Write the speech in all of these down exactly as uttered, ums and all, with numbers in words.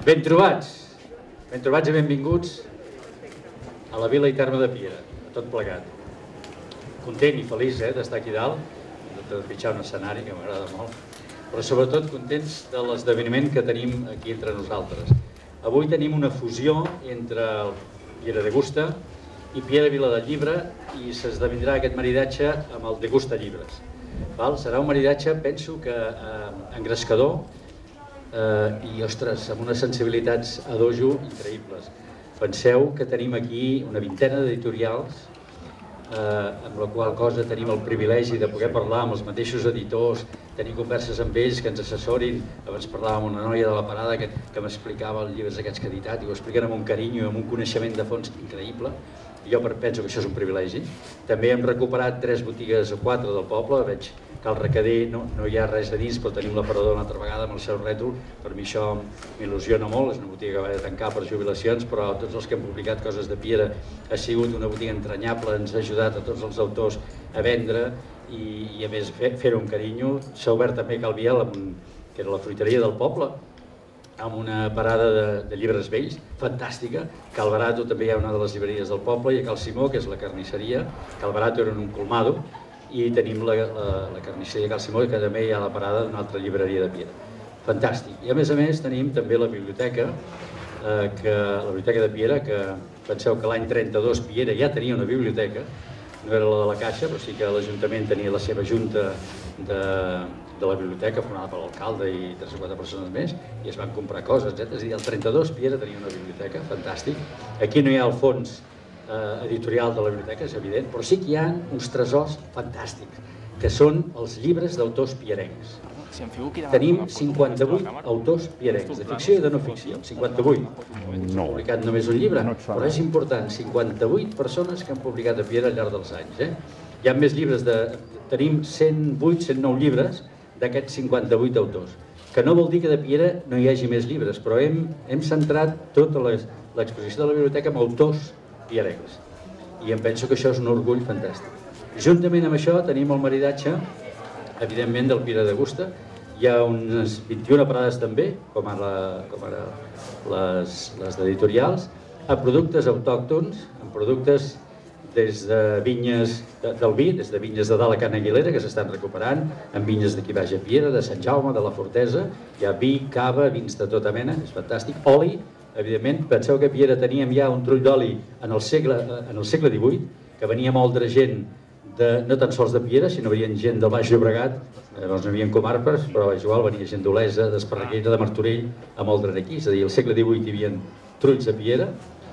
Ben trobats, ben trobats i benvinguts a la Vila i Terme de Piera, a tot plegat. Content i feliç eh, d'estar aquí dalt, de trepitjar un escenari que m'agrada molt, però sobretot contents de l'esdeveniment que tenim aquí entre nosaltres. Avui tenim una fusió entre el Piera Degusta i Piera Vila del Llibre i s'esdevindrà aquest maridatge amb el Degusta Llibres. Val? Serà un maridatge, penso que eh, engrescador, Uh, i, ostres, amb unes sensibilitats a dojo increïbles. Penseu que tenim aquí una vintena d'editorials, uh, amb la qual cosa tenim el privilegi de poder parlar amb els mateixos editors, tenir converses amb ells que ens assessorin. Abans parlàvem amb una noia de la parada que, que m'explicava els llibres aquests que ha editat i ho expliquen amb un carinyo i amb un coneixement de fons increïble. Jo penso que això és un privilegi. També hem recuperat tres botigues o quatre del poble. Veig que al Recader no, no hi ha res de dins, però tenim l'aparador una altra vegada amb el seu rètol. Per mi això m'il·lusiona molt. És una botiga que va de tancar per jubilacions, però tots els que han publicat coses de Piera ha sigut una botiga entranyable, ens ha ajudat a tots els autors a vendre i, i a més fer-ho amb carinyo. S'ha obert també a Calviel, amb un, que era la fruiteria del poble, amb una parada de, de llibres vells, fantàstica. Cal Barato també hi ha una de les llibreries del poble, i a Cal Simó, que és la carnisseria. Cal Barato era en un colmado, i tenim la, la, la carnisseria Cal Simó, que també hi ha la parada d'una altra llibreria de Piera. Fantàstic. I a més a més tenim també la biblioteca, eh, que, la biblioteca de Piera, que penseu que l'any trenta-dos Piera ja tenia una biblioteca, no era la de la Caixa, però sí que l'Ajuntament tenia la seva junta de, de la biblioteca, formada per l'alcalde i tres o quatre persones més, i es van comprar coses, etcètera. És a dir, el trenta-dos Piera tenia una biblioteca, fantàstic. Aquí no hi ha el fons eh, editorial de la biblioteca, és evident, però sí que hi ha uns tresors fantàstics, que són els llibres d'autors pierencs. Tenim cinquanta-vuit autors pierencs, de ficció i de no ficció, cinquanta-vuit. No. Han publicat només un llibre, però és important, cinquanta-vuit persones que han publicat a Piera al llarg dels anys. Eh? Hi ha més llibres, de, tenim cent vuit cent nou llibres d'aquests cinquanta-vuit autors, que no vol dir que de Piera no hi hagi més llibres, però hem, hem centrat tota l'exposició de la biblioteca amb autors pierencs. I em penso que això és un orgull fantàstic. Juntament amb això tenim el maridatge, evidentment, del Piera Degusta. Hi ha unes vint-i-una parades també, com ara, com ara les, les d'editorials, a productes autòctons, en productes des de vinyes de, del vi, des de vinyes de dalt a Can Aguilera, que s'estan recuperant, amb vinyes d'aquí baix a Piera, de Sant Jaume, de la Fortesa. Hi ha vi, cava, vins de tota mena, és fantàstic. Oli, evidentment. Penseu que a Piera teníem ja un trull d'oli en el segle, en el segle divuit, que venia moldre gent de, no tan sols de Piera, sinó venien gent del Baix Llobregat, llavors no hi havia comarpes, però és igual, venia gent d'Olesa, d'Esparreguera, de Martorell, a moldre aquí. És a dir, al segle divuit hi havia trulls a Piera,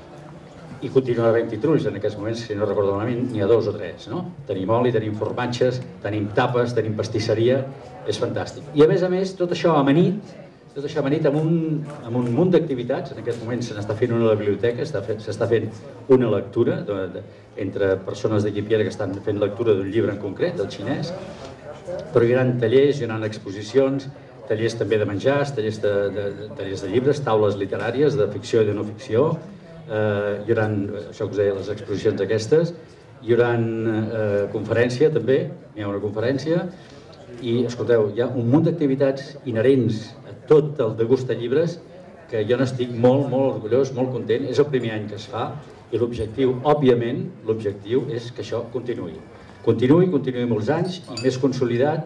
i continua havent-hi trulls en aquests moments, si no recordo malament, n'hi ha dos o tres, no? Tenim oli, tenim formatges, tenim tapes, tenim pastisseria, és fantàstic. I a més a més, tot això amanit, tot això amanit amb un, amb un munt d'activitats. En aquest moment se n'està fent una a la biblioteca, s'està fent una lectura de, de, entre persones d'aquí a Piera que estan fent lectura d'un llibre en concret, del xinès, però hi haurà tallers, hi haurà exposicions, tallers també de menjars, tallers de, de, de, tallers de llibres, taules literàries de ficció i de no ficció, eh, hi haurà, això que us deia, les exposicions aquestes, hi haurà eh, conferència també, hi ha una conferència, i escolteu, hi ha un munt d'activitats inherents a tot el Degusta Llibres que jo n'estic molt, molt orgullós, molt content. És el primer any que es fa i l'objectiu, òbviament, l'objectiu és que això continuï. Continuï, continuï molts anys i més consolidat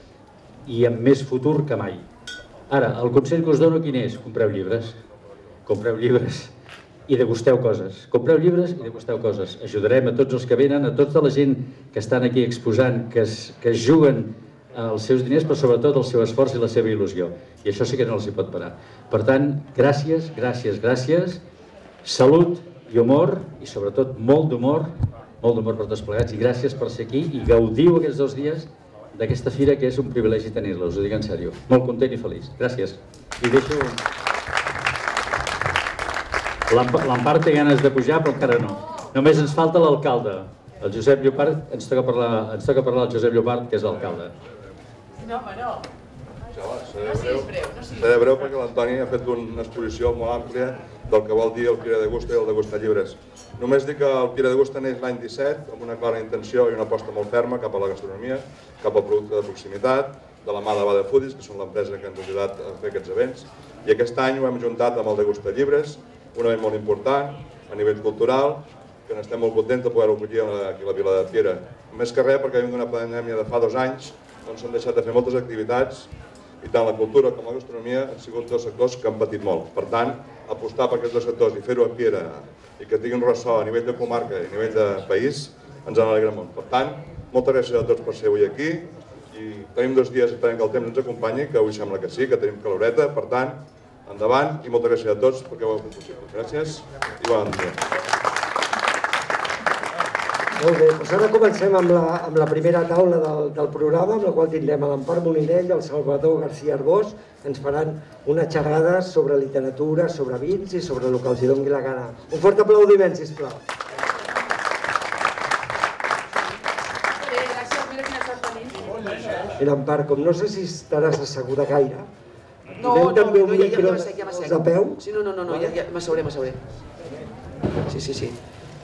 i amb més futur que mai. Ara, el consell que us dono quin és? Compreu llibres. Compreu llibres i degusteu coses. Compreu llibres i degusteu coses. Ajudarem a tots els que venen, a tota la gent que estan aquí exposant, que es, que es juguen els seus diners, però sobretot el seu esforç i la seva il·lusió. I això sí que no els hi pot parar. Per tant, gràcies, gràcies, gràcies. Salut i humor, i sobretot molt d'humor, molt d'humor per tots plegats, i gràcies per ser aquí i gaudiu aquests dos dies d'aquesta fira, que és un privilegi tenir-la, us ho dic en sèrio. Molt content i feliç. Gràcies. I deixo... L'Empar té ganes de pujar, però encara no. Només ens falta l'alcalde. El Josep Llopart, ens toca parlar, ens toca parlar el Josep Llopart, que és l'alcalde. No, home, no. No siguis breu, no siguis breu. breu perquè l'Antoni ha fet una exposició molt àmplia del que vol dir el Piera Degusta i el Degusta Llibres. Només dic que el Piera Degusta neix l'any disset amb una clara intenció i una aposta molt ferma cap a la gastronomia, cap al producte de proximitat, de la mà de Bada Foodies, que són l'empresa que ens ha ajudat a fer aquests events. I aquest any ho hem juntat amb el Degusta Llibres, un event molt important a nivell cultural, que n'estem molt contents de poder-ho acollir aquí a la Vila de Piera. Més que res perquè venim d'una pandèmia de fa dos anys, doncs s'han deixat de fer moltes activitats i tant la cultura com la gastronomia han sigut dos sectors que han patit molt. Per tant, apostar per aquests dos sectors i fer-ho a Piera i que tinguin ressò a nivell de comarca i a nivell de país ens en alegra molt. Per tant, moltes gràcies a tots per ser avui aquí i tenim dos dies esperant que el temps ens acompanyi, que avui sembla que sí, que tenim caloreta, per tant, endavant i moltes gràcies a tots perquè ho heu fet possible. Gràcies i bon dia. Molt bé, doncs ara comencem amb la, amb la primera taula del, del programa, amb la qual tindrem a l'Empar Molinell i el Salvador García Arbós, que ens faran una xerrada sobre literatura, sobre vins i sobre el que els hi doni la gana. Un fort aplaudiment, sisplau. I l'Empar, com no sé si estaràs asseguda gaire, no, no, també un no, ja, micro ja m'assec, ja m'assec. de peu? Sí, no, no, no, no ja, ja m'asseuré, m'asseuré. Sí, sí, sí.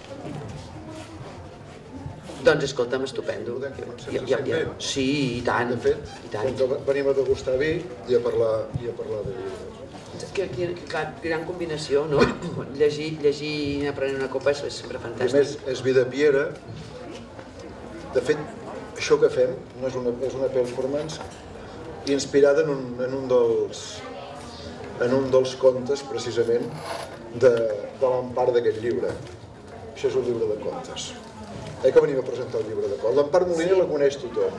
Doncs escolta'm, estupendo. Podem començar ja, ja, ja. Sí, i tant. De fet, i tant. com que venim a degustar vi i a parlar, i a parlar de llibres. Que, que, que, clar, gran combinació, no? Llegir, llegir i aprenent una copa és sempre I a fantàstic. més, és vi de Piera. De fet, això que fem no és una, és una performance inspirada en un, en un dels en un dels contes, precisament, de, de l'Empar d'aquest llibre. Això és un llibre de contes. Eh, que venim a presentar el llibre de contes. L'Empar Moliner la coneix tothom.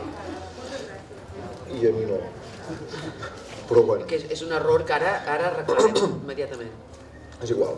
I a mi no. Però bueno. Que és, és un error que ara, ara recordem immediatament. És igual.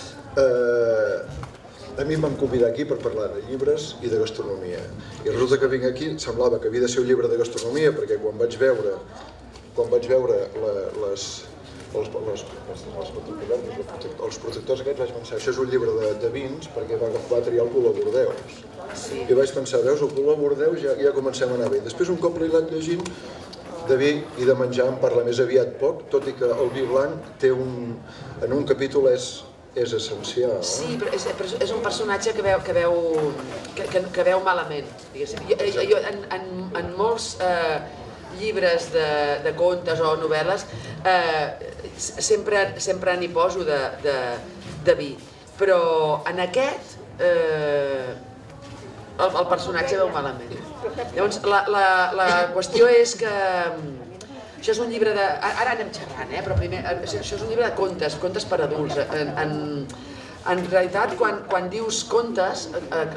Eh, a mi em van convidar aquí per parlar de llibres i de gastronomia. I resulta que vinc aquí, semblava que havia de ser un llibre de gastronomia, perquè quan vaig veure, quan vaig veure la, les, els, les, les, les, els protectors aquests, vaig pensar, això és un llibre de, de vins, perquè va, va triar el color Bordeus. Sí. I vaig pensar, veus, el color Bordeus ja, ja comencem a anar bé. Després, un cop l'he anat llegint, de vi i de menjar en parla més aviat poc, tot i que el vi blanc té un, en un capítol és, és essencial. Sí, però és, però és un personatge que veu, que veu, que, que, que veu malament. Jo, jo, en, en, en molts eh, llibres de, de contes o novel·les eh, sempre, sempre n'hi poso de, de, de vi, però en aquest eh, el, el personatge veu malament. Llavors, la, la, la qüestió és que això és un llibre de... Ara anem xerrant, eh? Però primer, això és un llibre de contes, contes per adults. En, en, en realitat, quan, quan dius contes, eh,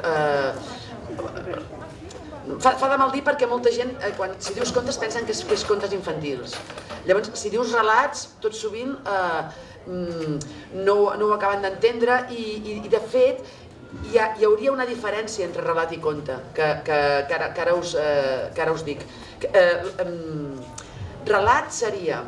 eh, fa, fa de mal dir perquè molta gent, eh, quan, si dius contes, pensen que és, que és contes infantils. Llavors, si dius relats, tot sovint eh, no, no ho acaben d'entendre i, i, i, de fet, hi, ha, hi hauria una diferència entre relat i conte, que, que, que, ara, que, ara, us, eh, que ara us dic. Eh, eh, Relat seria,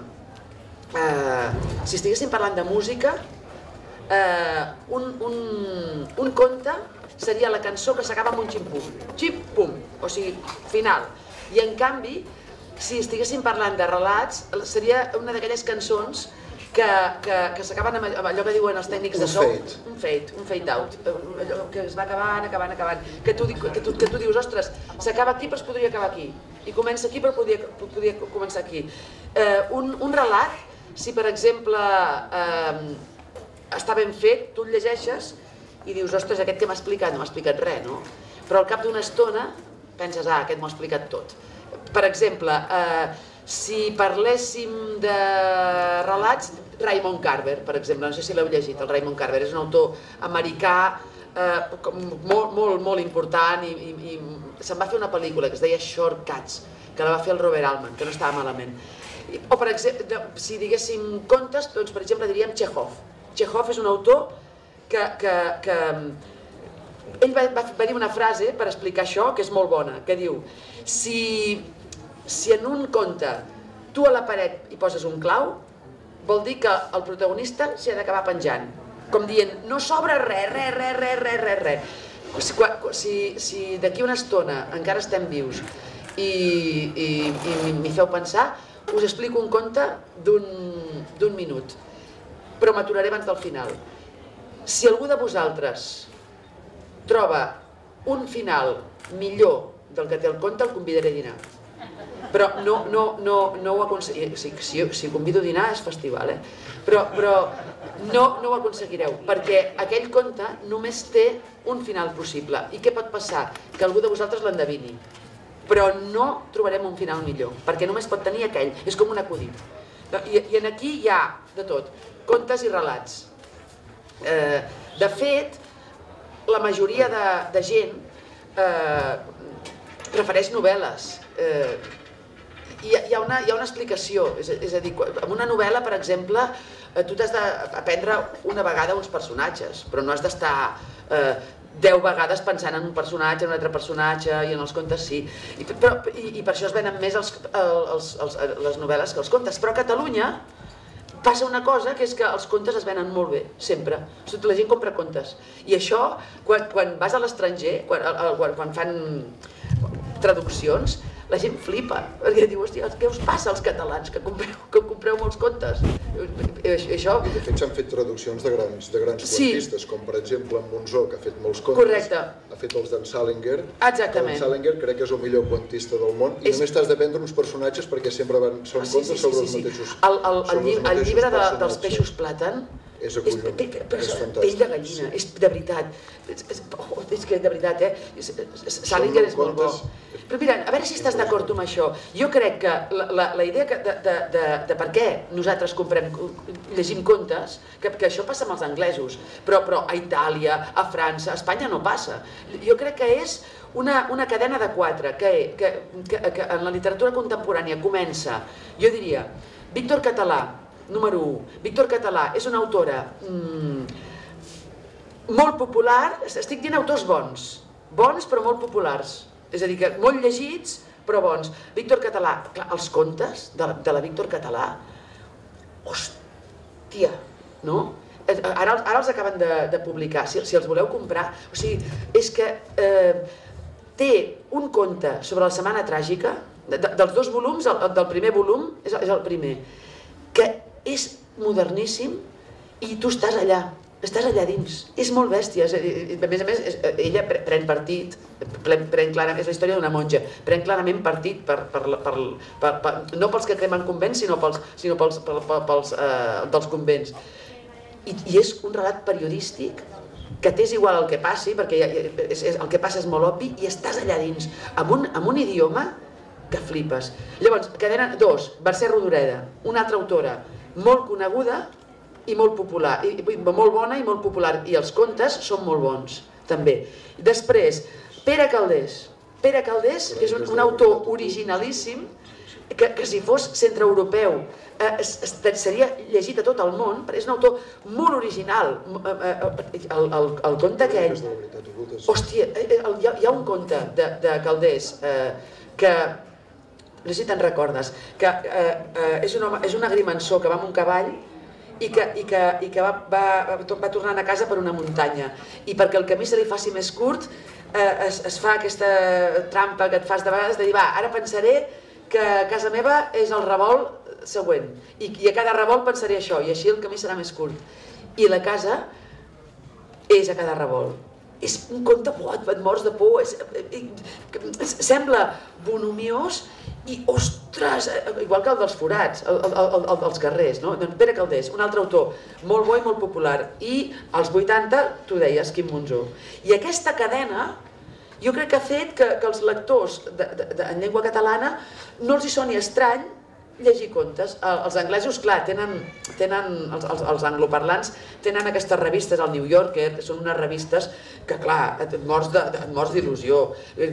eh, si estiguéssim parlant de música, eh, un, un, un conte seria la cançó que s'acaba amb un xim-pum, xim-pum, o sigui, final. I en canvi, si estiguéssim parlant de relats, seria una d'aquelles cançons que, que, que s'acaben amb allò que diuen els tècnics de so. Un fade. Un fade out. Allò que es va acabant, acabant, acabant. Que tu, que tu, que tu dius, ostres, s'acaba aquí però es podria acabar aquí. I comença aquí però podria, podria començar aquí. Eh, un, un relat, si per exemple eh, està ben fet, tu el llegeixes i dius, ostres, aquest que m'ha explicat no m'ha explicat res, no? Però al cap d'una estona penses, ah, aquest m'ho ha explicat tot. Per exemple, eh, si parléssim de relats, Raymond Carver, per exemple, no sé si l'heu llegit, el Raymond Carver és un autor americà eh, molt, molt, molt important i, i, i se'n va fer una pel·lícula que es deia Shortcuts, que la va fer el Robert Altman, que no estava malament. O per exemple, si diguéssim contes, doncs per exemple diríem Chekhov. Chekhov és un autor que, que, que ell va, va dir una frase per explicar això que és molt bona, que diu, si Si en un conte tu a la paret hi poses un clau, vol dir que el protagonista s'hi ha d'acabar penjant. Com dient, no sobra res, res, res, res, res, res, res. Si, si d'aquí una estona encara estem vius i, i, i m'hi feu pensar, us explico un conte d'un minut, però m'aturaré abans del final. Si algú de vosaltres troba un final millor del que té el conte, el convidaré a dinar. però no, no, no, no ho aconseguireu. Si, si, si convido a dinar és festival, eh? Però, però no, no ho aconseguireu, perquè aquell conte només té un final possible. I què pot passar? Que algú de vosaltres l'endevini. Però no trobarem un final millor, perquè només pot tenir aquell. És com un acudit. I, i aquí hi ha de tot, contes i relats. Eh, de fet, la majoria de, de gent eh, prefereix novel·les. Eh, hi, ha, hi, ha una, hi ha una explicació, és, és a dir, en una novel·la, per exemple, eh, tu t'has d'aprendre una vegada uns personatges, però no has d'estar eh, deu vegades pensant en un personatge, en un altre personatge, i en els contes sí. I, però, i, i per això es venen més els, els, els, les novel·les que els contes. Però a Catalunya passa una cosa, que és que els contes es venen molt bé, sempre. La gent compra contes. I això, quan, quan vas a l'estranger, quan, quan, quan fan traduccions, la gent flipa, perquè diu, hòstia, què us passa als catalans, que compreu, que compreu molts contes? Això... I de fet s'han fet traduccions de grans, de grans sí. quantistes, com per exemple en Monzó, que ha fet molts contes. Correcte. Ha fet els d'en Salinger. Exactament. En Salinger crec que és el millor quantista del món, i és... només t'has de prendre uns personatges perquè sempre van, són ah, sí, contes sí, sí, sobre sí, els sí. mateixos El, el, el, lli el llibre de, dels peixos plàtan és acollonant, és, és fantàstic. Pell de gallina, sí. És de veritat. És, és, oh, és que de veritat, eh? Salinger és molt bo. Però mira, a veure si estàs d'acord amb això. Jo crec que la, la, la idea que de, de, de, de per què nosaltres comprem, llegim contes, que, que això passa amb els anglesos, però, però a Itàlia, a França, a Espanya no passa. Jo crec que és una, una cadena de quatre, que, que, que, que en la literatura contemporània comença, jo diria, Víctor Català, número u. Víctor Català és una autora mmm, molt popular, estic dient autors bons, bons però molt populars, és a dir, que molt llegits però bons. Víctor Català, clar, els contes de la, de la Víctor Català, hòstia, no? Ara, ara els acaben de, de publicar, si, si els voleu comprar, o sigui, és que eh, té un conte sobre la Setmana Tràgica, de, de, dels dos volums, el, del primer volum, és, és el primer, que és moderníssim i tu estàs allà, estàs allà dins. És molt bèstia. A més a més, ella pren partit, pren clarament, és la història d'una monja, pren clarament partit per, per, per, per, per, no pels que cremen convents, sinó pels, sinó pels, pels, pels eh, dels convents. I, I és un relat periodístic que t'és igual el que passi, perquè és, és, el que passa és molt obvi, i estàs allà dins, amb un, amb un idioma que flipes. Llavors, cadena dos, Mercè Rodoreda, una altra autora, molt coneguda i molt popular, i, molt bona i molt popular, i els contes són molt bons, també. Després, Pere Calders. Pere Calders, que és un, un autor originalíssim, que, que si fos centreeuropeu eh, seria llegit a tot el món, perquè és un autor molt original. El, el, el conte aquell... Hòstia, hi ha, hi ha un conte de, de Calders eh, que... no sé si te'n recordes, que eh, eh, és, un home, és un agrimensor que va amb un cavall i que, i que, i que va, va, va tornant a casa per una muntanya, i perquè el camí se li faci més curt eh, es, es fa aquesta trampa que et fas de vegades de dir, va, ara pensaré que casa meva és el revolt següent, i, i a cada revolt pensaré això, i així el camí serà més curt, i la casa és a cada revolt. És un conte, oh, et mors de por, és, és, sembla bonomiós i, ostres, igual que el dels forats, el, el, el, el dels carrers, no? Doncs Pere Calders, un altre autor, molt bo i molt popular, i als vuitanta, tu deies, Quim Monzó. I aquesta cadena, jo crec que ha fet que, que els lectors de, de, de, en llengua catalana no els hi soni estrany llegir contes. Els anglesos, clar, tenen, tenen els, els, els angloparlants tenen aquestes revistes, el New Yorker, que són unes revistes que, clar, et mors d'il·lusió,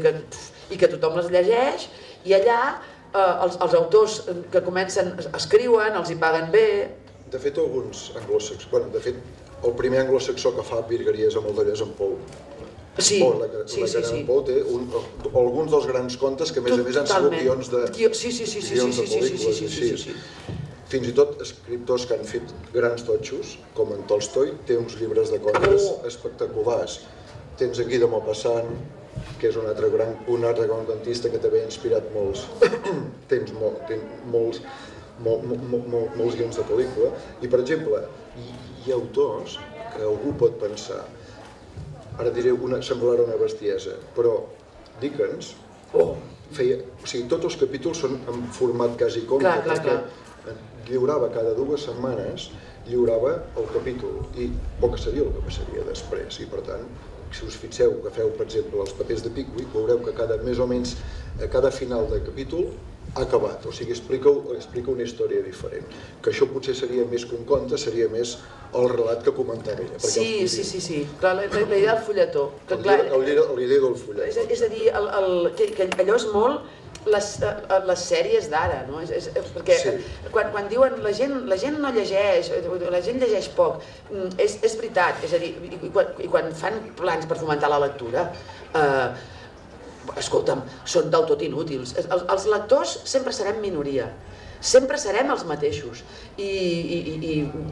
i que tothom les llegeix, i allà eh, els, els autors que comencen, escriuen, els hi paguen bé. De fet, alguns anglosaxons, bueno, de fet, el primer anglosaxó que fa virgueries amb el d'allò és en Pou. Sí, Pou, la, sí, la sí, sí. Pou té un, alguns dels grans contes que a més a més han sigut guions de, sí, sí, sí, sí, guions sí, de sí, pel·lícules, sí, sí, sí, sí, sí. Fins i tot escriptors que han fet grans totxos, com en Tolstoi, té uns llibres de contes oh. espectaculars. Tens aquí de Maupassant, que és un altre gran, un altre gran cantista que també ha inspirat molts, tens, molt, tens molts, molt, molt, molt, molts guions de pel·lícula. I, per exemple, hi, hi ha autors que algú pot pensar, ara diré, una, semblarà una bestiesa, però Dickens, oh. feia... O sigui, tots els capítols són en format quasi conte, perquè lliurava cada dues setmanes, lliurava el capítol, i poc seria el que passaria després, i per tant, si us fixeu, que feu, per exemple, els papers de Pickwick, veureu que cada, més o menys, a cada final de capítol ha acabat, o sigui, explica, explica una història diferent. Que això potser seria més que un conte, seria més el relat que comentava ella. Sí, sí, sí, sí. Clar, la, la idea del fulletó. L'idea del fulletó. És, és a dir, el, el, que, que allò és molt les, les sèries d'ara, no? És, és, perquè sí. quan, quan diuen la gent, la gent no llegeix, la gent llegeix poc, és, és veritat, és a dir, i, i, quan, i quan fan plans per fomentar la lectura, eh, escolta'm, són del tot inútils. Els, els lectors sempre serem minoria, sempre serem els mateixos. I, i, i,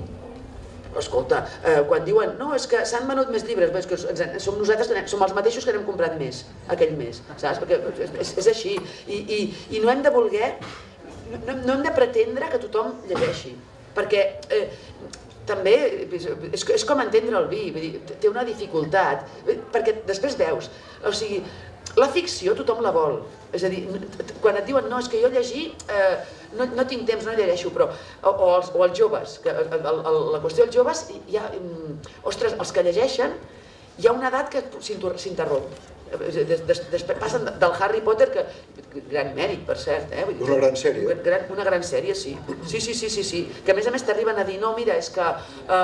i escolta, eh, quan diuen no, és que s'han venut més llibres, és que som nosaltres, que som els mateixos que n'hem comprat més aquell mes, saps? Perquè és, és així. I, i, i no hem de voler, no, no hem de pretendre que tothom llegeixi, perquè eh, també és, és com entendre el vi, vull dir, té una dificultat, perquè després veus, o sigui, la ficció tothom la vol, és a dir, quan et diuen no, és que jo llegir, eh, no, no tinc temps, no llegeixo, però, o, o, els, o els joves, que, el, el, la qüestió dels joves, hi ha, ostres, els que llegeixen, hi ha una edat que s'interromp. Des, des, des, passen del Harry Potter, que gran mèrit, per cert, eh? Una gran sèrie. Gran, una gran sèrie, sí. Sí, sí, sí, sí, sí. Que a més a més t'arriben a dir, no, mira, és que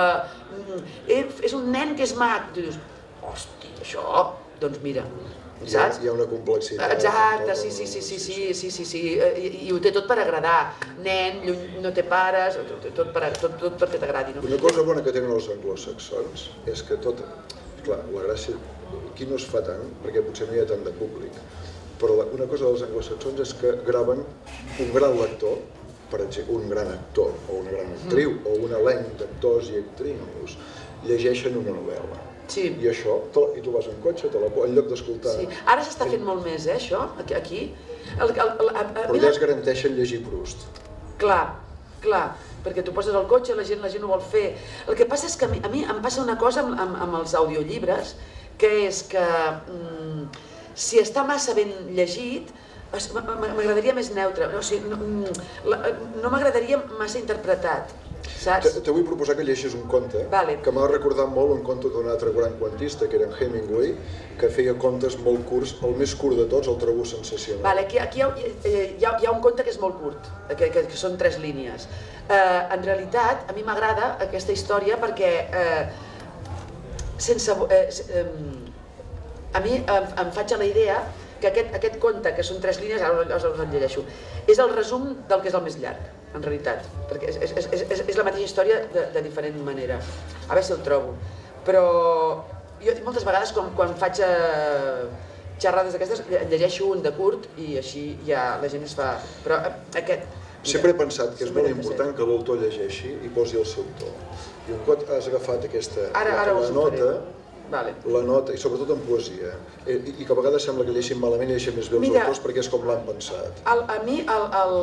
eh, és un nen que és mag. Tu dius, hosti, això, doncs mira, saps? Hi ha una complexitat. Exacte, sí, sí, sí, sí, sí, sí, sí, sí. I, i ho té tot per agradar. Nen, lluny, no té pares, tot, per, tot, tot perquè t'agradi. No? Una cosa bona que tenen els anglosaxons és que tot, clar, la gràcia, aquí no es fa tant, perquè potser no hi ha tant de públic, però la, una cosa dels anglosaxons és que graven un gran lector, per exemple, un gran actor o una gran actriu, mm. o un elenc d'actors i actrius, llegeixen una novel·la. Sí. I això, i tu vas en cotxe, te la, en lloc d'escoltar... Sí. Ara s'està fent molt més, eh, això, aquí. El, el, el, a, a, però ja es garanteixen llegir Proust. Clar, clar, perquè tu poses el cotxe, la gent, la gent ho vol fer. El que passa és que a mi, a mi em passa una cosa amb, amb, amb els audiollibres, que és que mm, si està massa ben llegit, m'agradaria més neutre, o sigui, no, no m'agradaria massa interpretat, saps? Te vull proposar que llegeixis un conte, vale. Que m'ha recordat molt un conte d'un altre gran quantista, que era en Hemingway, que feia contes molt curts, el més curt de tots el trobo sensacional. Vale, aquí aquí hi, ha, hi, ha, hi ha un conte que és molt curt, que, que, que són tres línies. Eh, en realitat, a mi m'agrada aquesta història perquè eh, sense, eh, eh, a mi em, em faig a la idea que aquest, aquest conte, que són tres línies, ara us el llegeixo, és el resum del que és el més llarg, en realitat, perquè és, és, és, és la mateixa història de, de diferent manera. A veure si el trobo. Però jo moltes vegades quan, quan faig eh, xerrades d'aquestes llegeixo un de curt i així ja la gent es fa... Però aquest... Sempre he pensat que és molt important que l'autor llegeixi i posi el seu to. I un cop has agafat aquesta ara, ara la nota, vale. la nota, i sobretot en poesia, i, i que a vegades sembla que llegeixin malament i llegeixin més bé els Mira, autors perquè és com l'han pensat. El, a mi, el, el,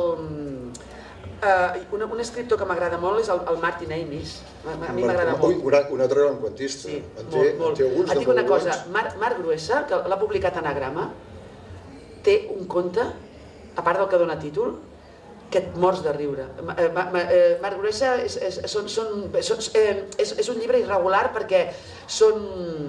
uh, un, un escriptor que m'agrada molt és el, el Martin Amis. A, a mi m'agrada molt. Ui, un, un altre gran quantista. Sí, en té, molt, molt. En té alguns et dic una cosa, Marc, Marc Gruessa, que l'ha publicat Anagrama, té un conte, a part del que dona títol, que et mors de riure. Marc Gruessa és, és, són, són, són, és, és un llibre irregular perquè són,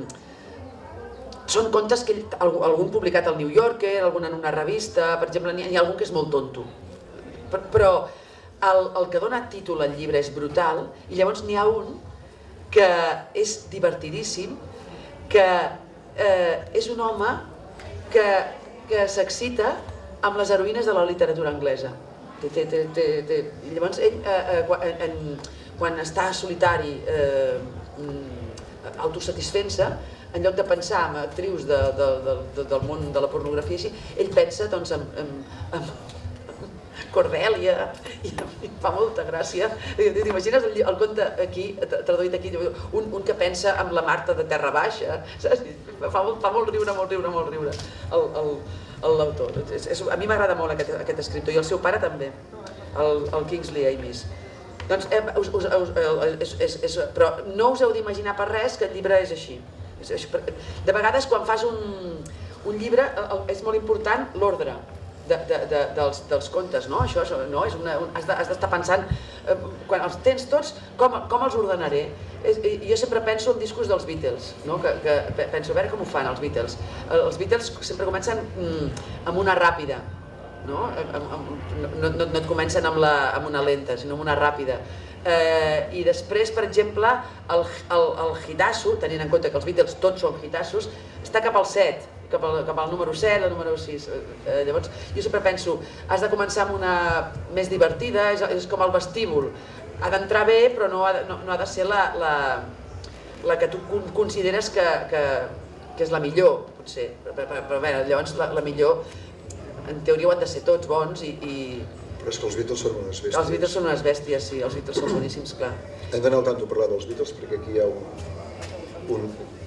són contes que algun publicat al New Yorker, algun en una revista, per exemple, n'hi ha algun que és molt tonto. Però el, el que dona títol al llibre és brutal i llavors n'hi ha un que és divertidíssim, que eh, és un home que, que s'excita amb les heroïnes de la literatura anglesa. Té, té, té, té, té. Llavors ell, eh, eh, quan, en, quan està solitari, eh, autosatisfent-se, en lloc de pensar en actrius de, de, de, del món de la pornografia així, ell pensa doncs, en, en, en Cordèlia, i em fa molta gràcia. T'imagines el, el conte aquí, traduït aquí, un, un que pensa en la Marta de Terra Baixa, saps? Fa, molt, fa molt riure, molt riure, molt riure l'autor. A mi m'agrada molt aquest, aquest escriptor, i el seu pare també, el, el Kingsley Amis. Doncs, eh, us, us, us, és, és, és, però no us heu d'imaginar per res que el llibre és així. De vegades, quan fas un, un llibre, és molt important l'ordre. de, de, de, dels, dels contes, no? Això, això no? És una, un, has d'estar pensant, eh, quan els tens tots, com, com els ordenaré? És, jo sempre penso en discos dels Beatles, no? que, que penso, a veure com ho fan els Beatles. Els Beatles sempre comencen mm, amb una ràpida, no? Amb, amb, no, no, no et comencen amb, la, amb una lenta, sinó amb una ràpida. Eh, I després, per exemple, el, el, el hitasso, tenint en compte que els Beatles tots són hitassos, està cap al set, cap al, cap al número set, el número sis. Eh, llavors, jo sempre penso, has de començar amb una més divertida, és, és com el vestíbul. Ha d'entrar bé, però no ha de, no, no ha de ser la, la, la que tu consideres que, que, que és la millor, potser. Però, però, però a veure, llavors la, la millor, en teoria ho han de ser tots bons i... i... Però és que els Beatles són unes bèsties. Els Beatles són unes bèsties, sí, els Beatles són boníssims, clar. Hem d'anar al tanto a parlar dels Beatles perquè aquí hi ha un... un...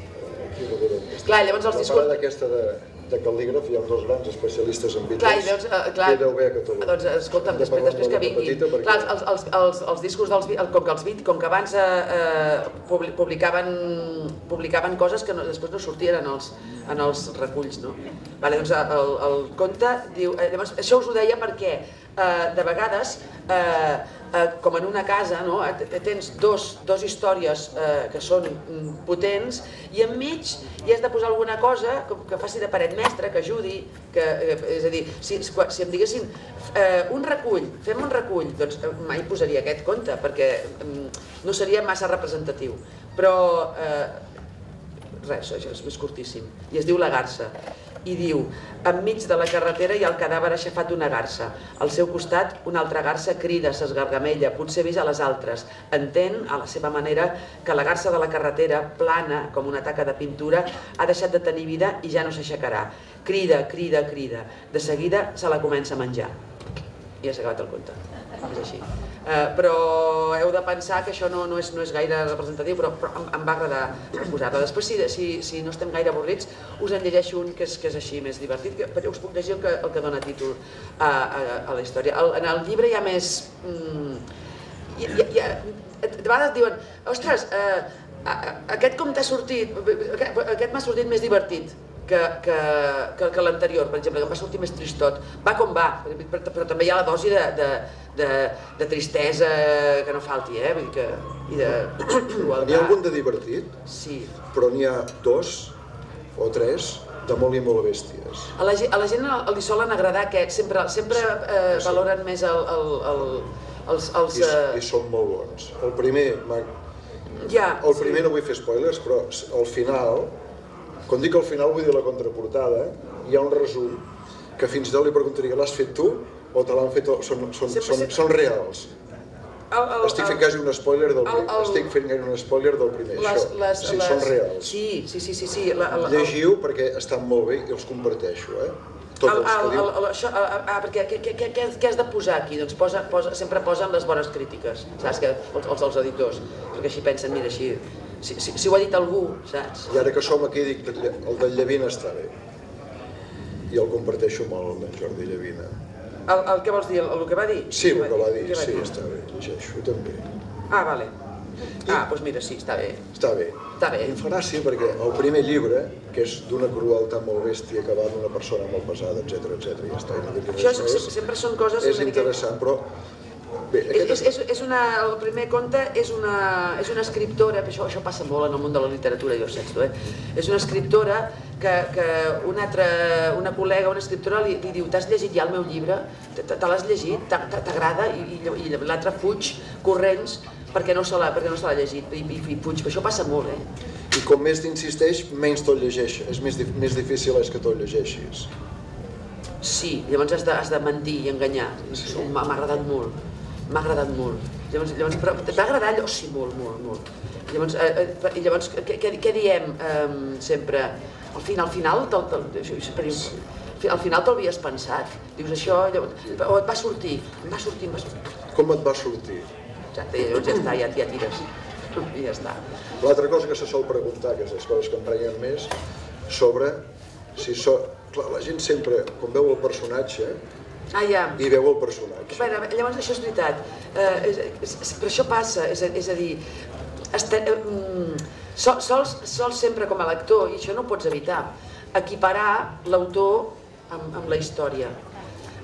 Clar, llavors els discos... La parada aquesta de, de cal·lígraf, hi ha dos grans especialistes en Beatles. Clar, i doncs, uh, clar, que deu haver a Catalunya. doncs escolta'm, després, després que vinguin. Perquè... Clar, els, els, els, els discos dels com que els Beatles, com que abans eh, publicaven, publicaven coses que no, després no sortien en els, en els reculls, no? Vale, doncs el, el conte diu... Eh, llavors, això us ho deia perquè eh, de vegades, eh, eh, com en una casa, no? Tens dos, dos històries eh, que són potents i enmig hi has de posar alguna cosa que, que faci de paret mestra, que ajudi, que, eh, és a dir, si, si em diguessin eh, un recull, fem un recull, doncs mai posaria aquest conte perquè eh, no seria massa representatiu, però eh, res, això és més curtíssim, i es diu La garsa. I diu, enmig de la carretera hi ha el cadàver aixafat d'una garsa. Al seu costat, una altra garsa crida, s'esgargamella, potser avisa les altres. Entén, a la seva manera, que la garsa de la carretera, plana com una taca de pintura, ha deixat de tenir vida i ja no s'aixecarà. Crida, crida, crida. De seguida se la comença a menjar. I ja s'ha acabat el conte. És així. Uh, però heu de pensar que això no, no, és, no és gaire representatiu, però, però em, em va agradar posar-la. Després, si, si, si no estem gaire avorrits, us en llegeixo un que és, que és així més divertit, que, perquè us puc llegir el que, el que dona títol a, a, a la història. El, en el llibre hi ha més... Mm, hi, hi, hi ha, de vegades diuen, ostres, uh, aquest com t'ha sortit, aquest, aquest m'ha sortit més divertit que, que, que, que l'anterior, per exemple, que em va sortir més tristot. Va com va, però, però també hi ha la dosi de, de, de, de tristesa que no falti, eh? Vull dir que, i de... N'hi ha algun de divertit, sí. Però n'hi ha dos o tres de molt i molt bèsties. A la, a la gent li solen agradar aquests, sempre, sempre eh, valoren més el, el, el, els... els I, eh... I són molt bons. El primer, ja, el primer sí. No vull fer spoilers, però al final, quan dic al final vull dir la contraportada, hi ha un resum que fins i tot li preguntaria, l'has fet tu o te l'han fet, són, són, sempre, són, sempre. Són reals. El, el, estic fent quasi un spoiler del primer, el, el, estic fent quasi un spoiler del primer, les, això. Les, sí, les, són reals. Sí, sí, sí, sí, sí. La, la, Llegiu perquè estan molt bé i els comparteixo, eh? Tots el, els que el, diu... el, això, ah, perquè què, què, què, què has de posar aquí? Doncs posa, posa, sempre posen les bones crítiques, saps? Que, els, els dels editors, perquè així pensen, mira, així... Si, si, si ho ha dit algú, saps? I ara que som aquí dic, el del Llavina està bé. I el comparteixo molt amb en Jordi Llavina. El, el que vols dir? El, el que va dir? Sí, el que va dir, va sí, dir? Està bé, llegeixo també. Ah, vale. Ah, doncs mira, sí, està bé. Està bé. Està bé. Em fa gràcia perquè el primer llibre, que és d'una crueltat molt bèstia, que va d'una persona molt pesada, etcètera, etcètera, ja està. No Això és, sempre són coses... És interessant, però... Bé, és, és, és, és una, el primer conte és una, és una escriptora, això, això passa molt en el món de la literatura, jo sé, eh? És una escriptora que, que una, altra, una col·lega, una escriptora li, li diu, t'has llegit ja el meu llibre? Te, te l'has llegit? T'agrada? I, i, i l'altre fuig corrents perquè no se l'ha no llegit i, i, i fuig, això passa molt, eh? I com més t'insisteix, menys te'l llegeix, és més, més difícil és que te'l llegeixis. Sí, llavors has de, has de mentir i enganyar, sí. M'ha agradat molt. M'ha agradat molt. Llavors, llavors, però t'ha agradat allò? Sí, molt, molt, molt. Llavors, eh, eh, llavors què, què, què diem eh, sempre? Al final, al final, te'l, te'l, al final te'l havies pensat? Dius això, llavors, o et va sortir? Em va sortir, em va sortir. Com et va sortir? Exacte, i llavors ja està, ja, ja tires. I ja està. L'altra cosa que se sol preguntar, que és les coses que em prenyen més, sobre si so... Clar, la gent sempre, quan veu el personatge, Ah, ja. I veu el personatge. Bueno, llavors això és veritat, eh, és, és, però això passa, és, és a dir, este, eh, sol, sols, sols sempre com a lector, i això no ho pots evitar, equiparar l'autor amb, amb la història.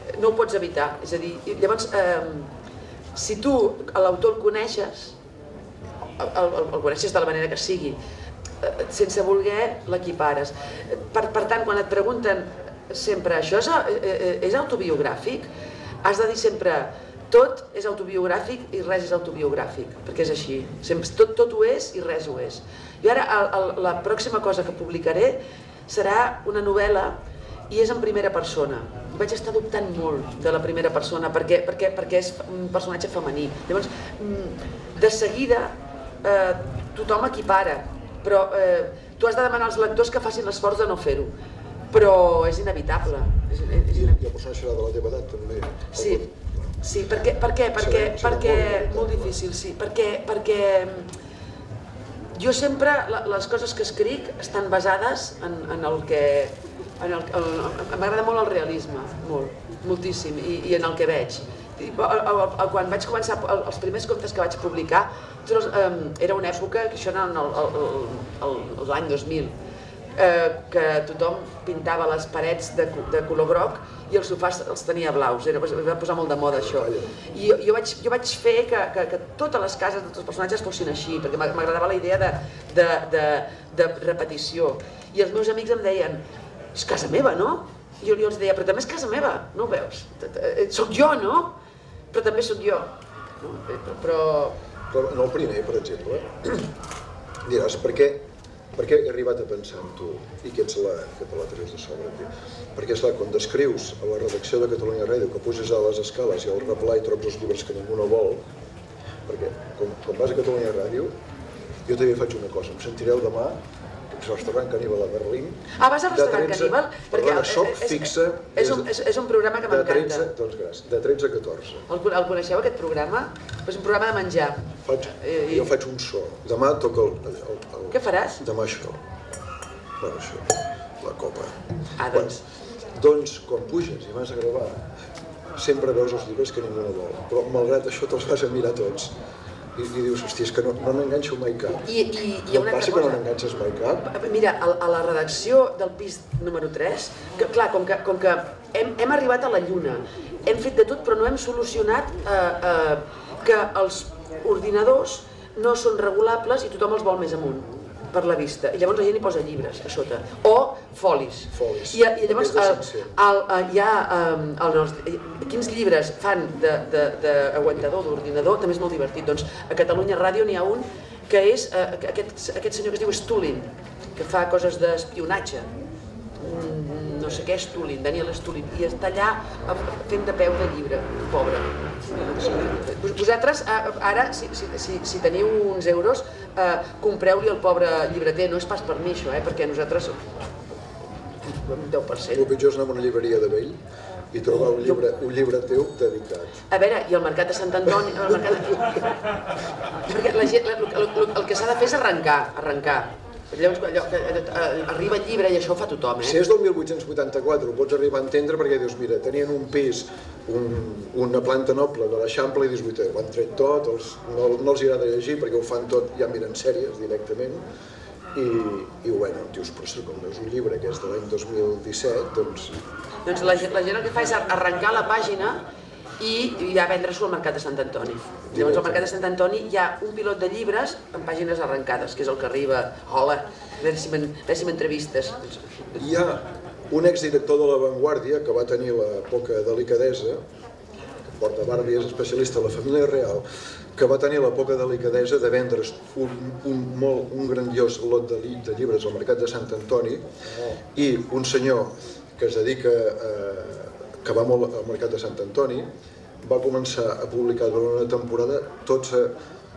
no ho pots evitar. És a dir, llavors, eh, si tu l'autor el coneixes, el, el, el coneixes de la manera que sigui, eh, sense voler l'equipares. Per, per tant, quan et pregunten sempre això és, és autobiogràfic, has de dir sempre tot és autobiogràfic i res és autobiogràfic, perquè és així. Tot, tot ho és i res ho és. I ara el, el, la pròxima cosa que publicaré serà una novel·la i és en primera persona. Vaig estar dubtant molt de la primera persona perquè, perquè, perquè és un personatge femení. Llavors, de seguida, eh, tothom equipara, però eh, tu has de demanar als lectors que facin l'esforç de no fer-ho. Però és inevitable. És, és I el personatge serà de la teva edat, també? Sí, sí, perquè, per què? Perquè, perquè, molt difícil, sí, perquè, perquè jo sempre, les coses que escric estan basades en, en el que, en el, m'agrada molt el realisme, molt, moltíssim, i, i en el que veig. Quan vaig començar, els primers contes que vaig publicar, era una època, que això era l'any dos mil, que tothom pintava les parets de, de color groc i els sofàs els tenia blaus, era, va posar molt de moda això. I jo, jo, vaig, jo vaig fer que, que, que totes les cases de tots els personatges fossin així, perquè m'agradava la idea de, de, de, de repetició. I els meus amics em deien, és casa meva, no? I jo, jo els deia, però també és casa meva, no ho veus? Soc jo, no? Però també soc jo. No? Però... Però en el primer, per exemple, diràs, per què Per què he arribat a pensar en tu i que ets la que te la treus de sobre aquí? Perquè, esclar, quan descrius a la redacció de Catalunya Ràdio que puges a les escales i al replà i trobes els llibres que ningú no vol, perquè quan, quan vas a Catalunya Ràdio, jo també faig una cosa, em sentireu demà al restaurant Caníbal a Berlín. Ah, vas al restaurant Caníbal? Perdona, soc fixa... És un, és, és un programa que m'encanta. Doncs gràcies, de tretze a catorze. El, el coneixeu, aquest programa? És un programa de menjar. Faig, I, jo faig un so. Demà toca el... el, el Què faràs? Demà això. Bueno, això. La copa. Ah, doncs. Bueno, doncs, quan puges i vas a gravar, sempre veus els llibres que ningú no vol. Però, malgrat això, te'ls vas a mirar tots. I, i dius, hòstia, és que no, no n'enganxo mai cap. I, i, i no passa que no n'enganxes mai cap? Mira, a, a la redacció del pis número tres, que, clar, com que, com que hem, hem arribat a la lluna, hem fet de tot, però no hem solucionat eh, eh, que els ordinadors no són regulables i tothom els vol més amunt per la vista, i llavors la gent hi posa llibres a sota, o folis. Folis. I, i llavors el, el, el, hi ha el, el, quins llibres fan d'aguantador, d'ordinador, també és molt divertit. Doncs a Catalunya Ràdio n'hi ha un que és eh, aquest, aquest senyor que es diu Stulin, que fa coses d'espionatge. No sé què és Stulin, Daniel Stulin, i està allà fent de peu de llibre, pobre. Vosaltres, ara, si, si, si teniu uns euros, eh, compreu-li al pobre llibreter, no és pas per mi això, eh, perquè nosaltres un deu per cent. El pitjor és anar a una llibreria de vell i trobar un llibre, un llibre teu dedicat. A veure, i el mercat de Sant Antoni... El, mercat de... perquè la gent, el, el, el que s'ha de fer és arrencar, arrencar. Llavors, allò, arriba el llibre i això ho fa tothom, eh? Si és del mil vuit-cents vuitanta-quatre ho pots arribar a entendre perquè dius, mira, tenien un pis, un, una planta noble de l'Eixample i dius, ho han tret tot, els, no, no els agrada llegir perquè ho fan tot, ja miren sèries directament, i, i bueno, dius, però com veus un llibre que és de l'any dos mil disset, doncs... Doncs la, la gent el que fa és arrencar la pàgina i ja vendre-s'ho al Mercat de Sant Antoni. Llavors al Mercat de Sant Antoni hi ha un pilot de llibres amb pàgines arrencades, que és el que arriba, hola, a veure si m'entrevistes. Hi ha un exdirector de La Vanguardia que va tenir la poca delicadesa, que porta barba i és especialista a la família real, que va tenir la poca delicadesa de vendre's un, un, molt, un grandiós lot de, de llibres al Mercat de Sant Antoni i un senyor que es dedica a que va molt al Mercat de Sant Antoni, va començar a publicar durant una temporada tots eh,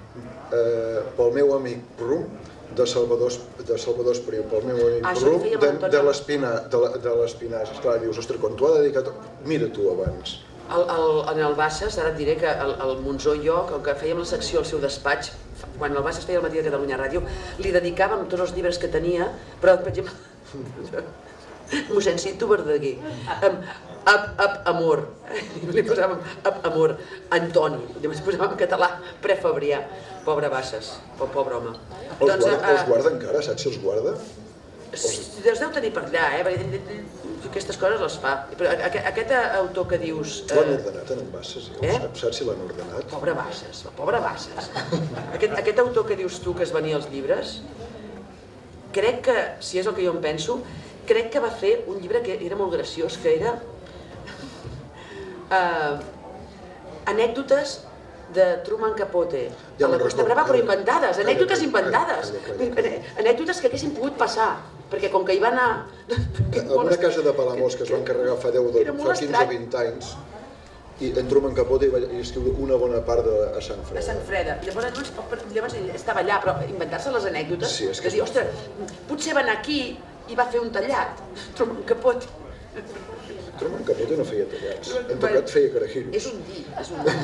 pel meu amic Brum, de Salvador, de Salvador Espriu, pel meu amic ah, Brum, de, de l'Espinàs. Esclar, dius, ostres, quan t'ho ha dedicat... Mira tu abans. El, el, en el Bassas, ara et diré que el, el Monzó i jo, com que fèiem la secció al seu despatx, quan el Bassas feia el matí de Catalunya Ràdio, li dedicàvem tots els llibres que tenia, però, per exemple, mossèn Cinto Verdaguer, Ap, ap, amor, li posàvem ap, amor, Antoni, llavors posàvem en català prefabrià, pobre Bassas, pobre home. Els guarda, els guarda encara, saps si els guarda? Els deu tenir per allà, eh? Perquè aquestes coses les fa. Però aquest autor que dius... L'han ordenat en Bassas, saps si l'han ordenat? Pobre Bassas, la pobra Bassas. Aquest autor que dius tu que es venia als llibres, crec que, si és el que jo em penso, crec que va fer un llibre que era molt graciós, que era anècdotes de Truman Capote, a la Costa Brava, però inventades, anècdotes inventades, anècdotes que haguessin pogut passar, perquè com que hi va anar... En una casa de Palamós que es va encarregar fa deu, fa quinze o vint anys, i en Truman Capote va escriure una bona part a Sant Freda. A Sant Freda. Llavors ell estava allà, però inventar-se les anècdotes, de dir, ostres, potser va anar aquí i va fer un tallat, Truman Capote. Truman Capote no feia tallats, en tot cas feia carajiros. És un dir, és un dir.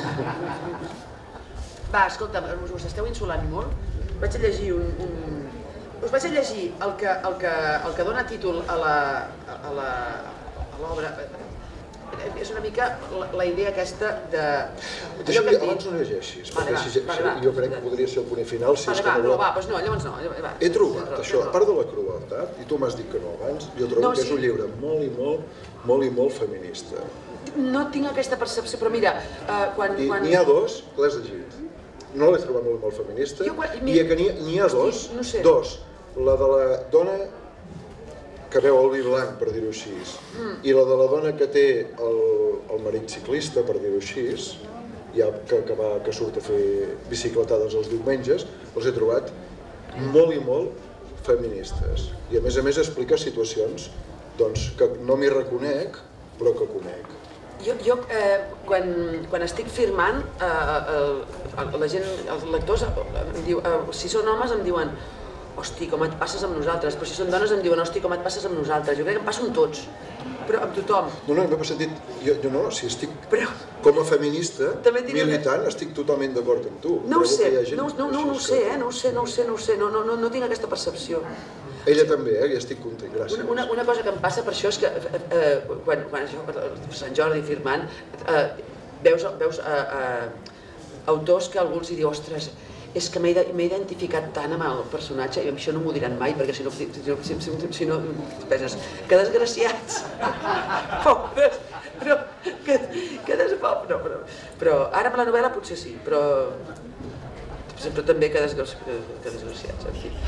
Va, escolta, us esteu insolant molt? Vaig a llegir un... Us vaig a llegir el que dona títol a l'obra. És una mica la idea aquesta de... Abans no llegeixis, perquè jo crec que podria ser el punt final si és que no... Va, doncs no, llavors no. He trobat això, a part de la crueltat, i tu m'has dit que no abans, jo trobo que és un llibre molt i molt, molt i molt feminista. No tinc aquesta percepció, però mira, quan... N'hi ha dos, l'has llegit. No l'he trobat molt, molt feminista, i n'hi ha dos, dos, la de la dona que veu el vi blanc, per dir-ho així, i la de la dona que té el marit ciclista, per dir-ho així, que surt a fer bicicletades els diumenges, els he trobat molt i molt feministes. I a més a més explica situacions que no m'hi reconec, però que conec. Jo, quan estic firmant, la gent, els lectors, si són homes em diuen hosti, com et passes amb nosaltres, però si són dones em diuen hosti, com et passes amb nosaltres. Jo crec que em passo amb tots, però amb tothom. No, no, m'he sentit, jo no, si estic com a feminista, militant, estic totalment d'acord amb tu. No ho sé, no ho sé, no ho sé, no ho sé, no ho sé, no tinc aquesta percepció. Ella també, eh? Ja estic content, gràcies. Una cosa que em passa per això és que quan Sant Jordi firmant, veus autors que algú els diu, ostres, és que m'he identificat tant amb el personatge, i això no m'ho diran mai, perquè si no, penses, que desgraciats, pobres, però, que desgraciats, però ara amb la novel·la potser sí, però també que desgraciats, en fi.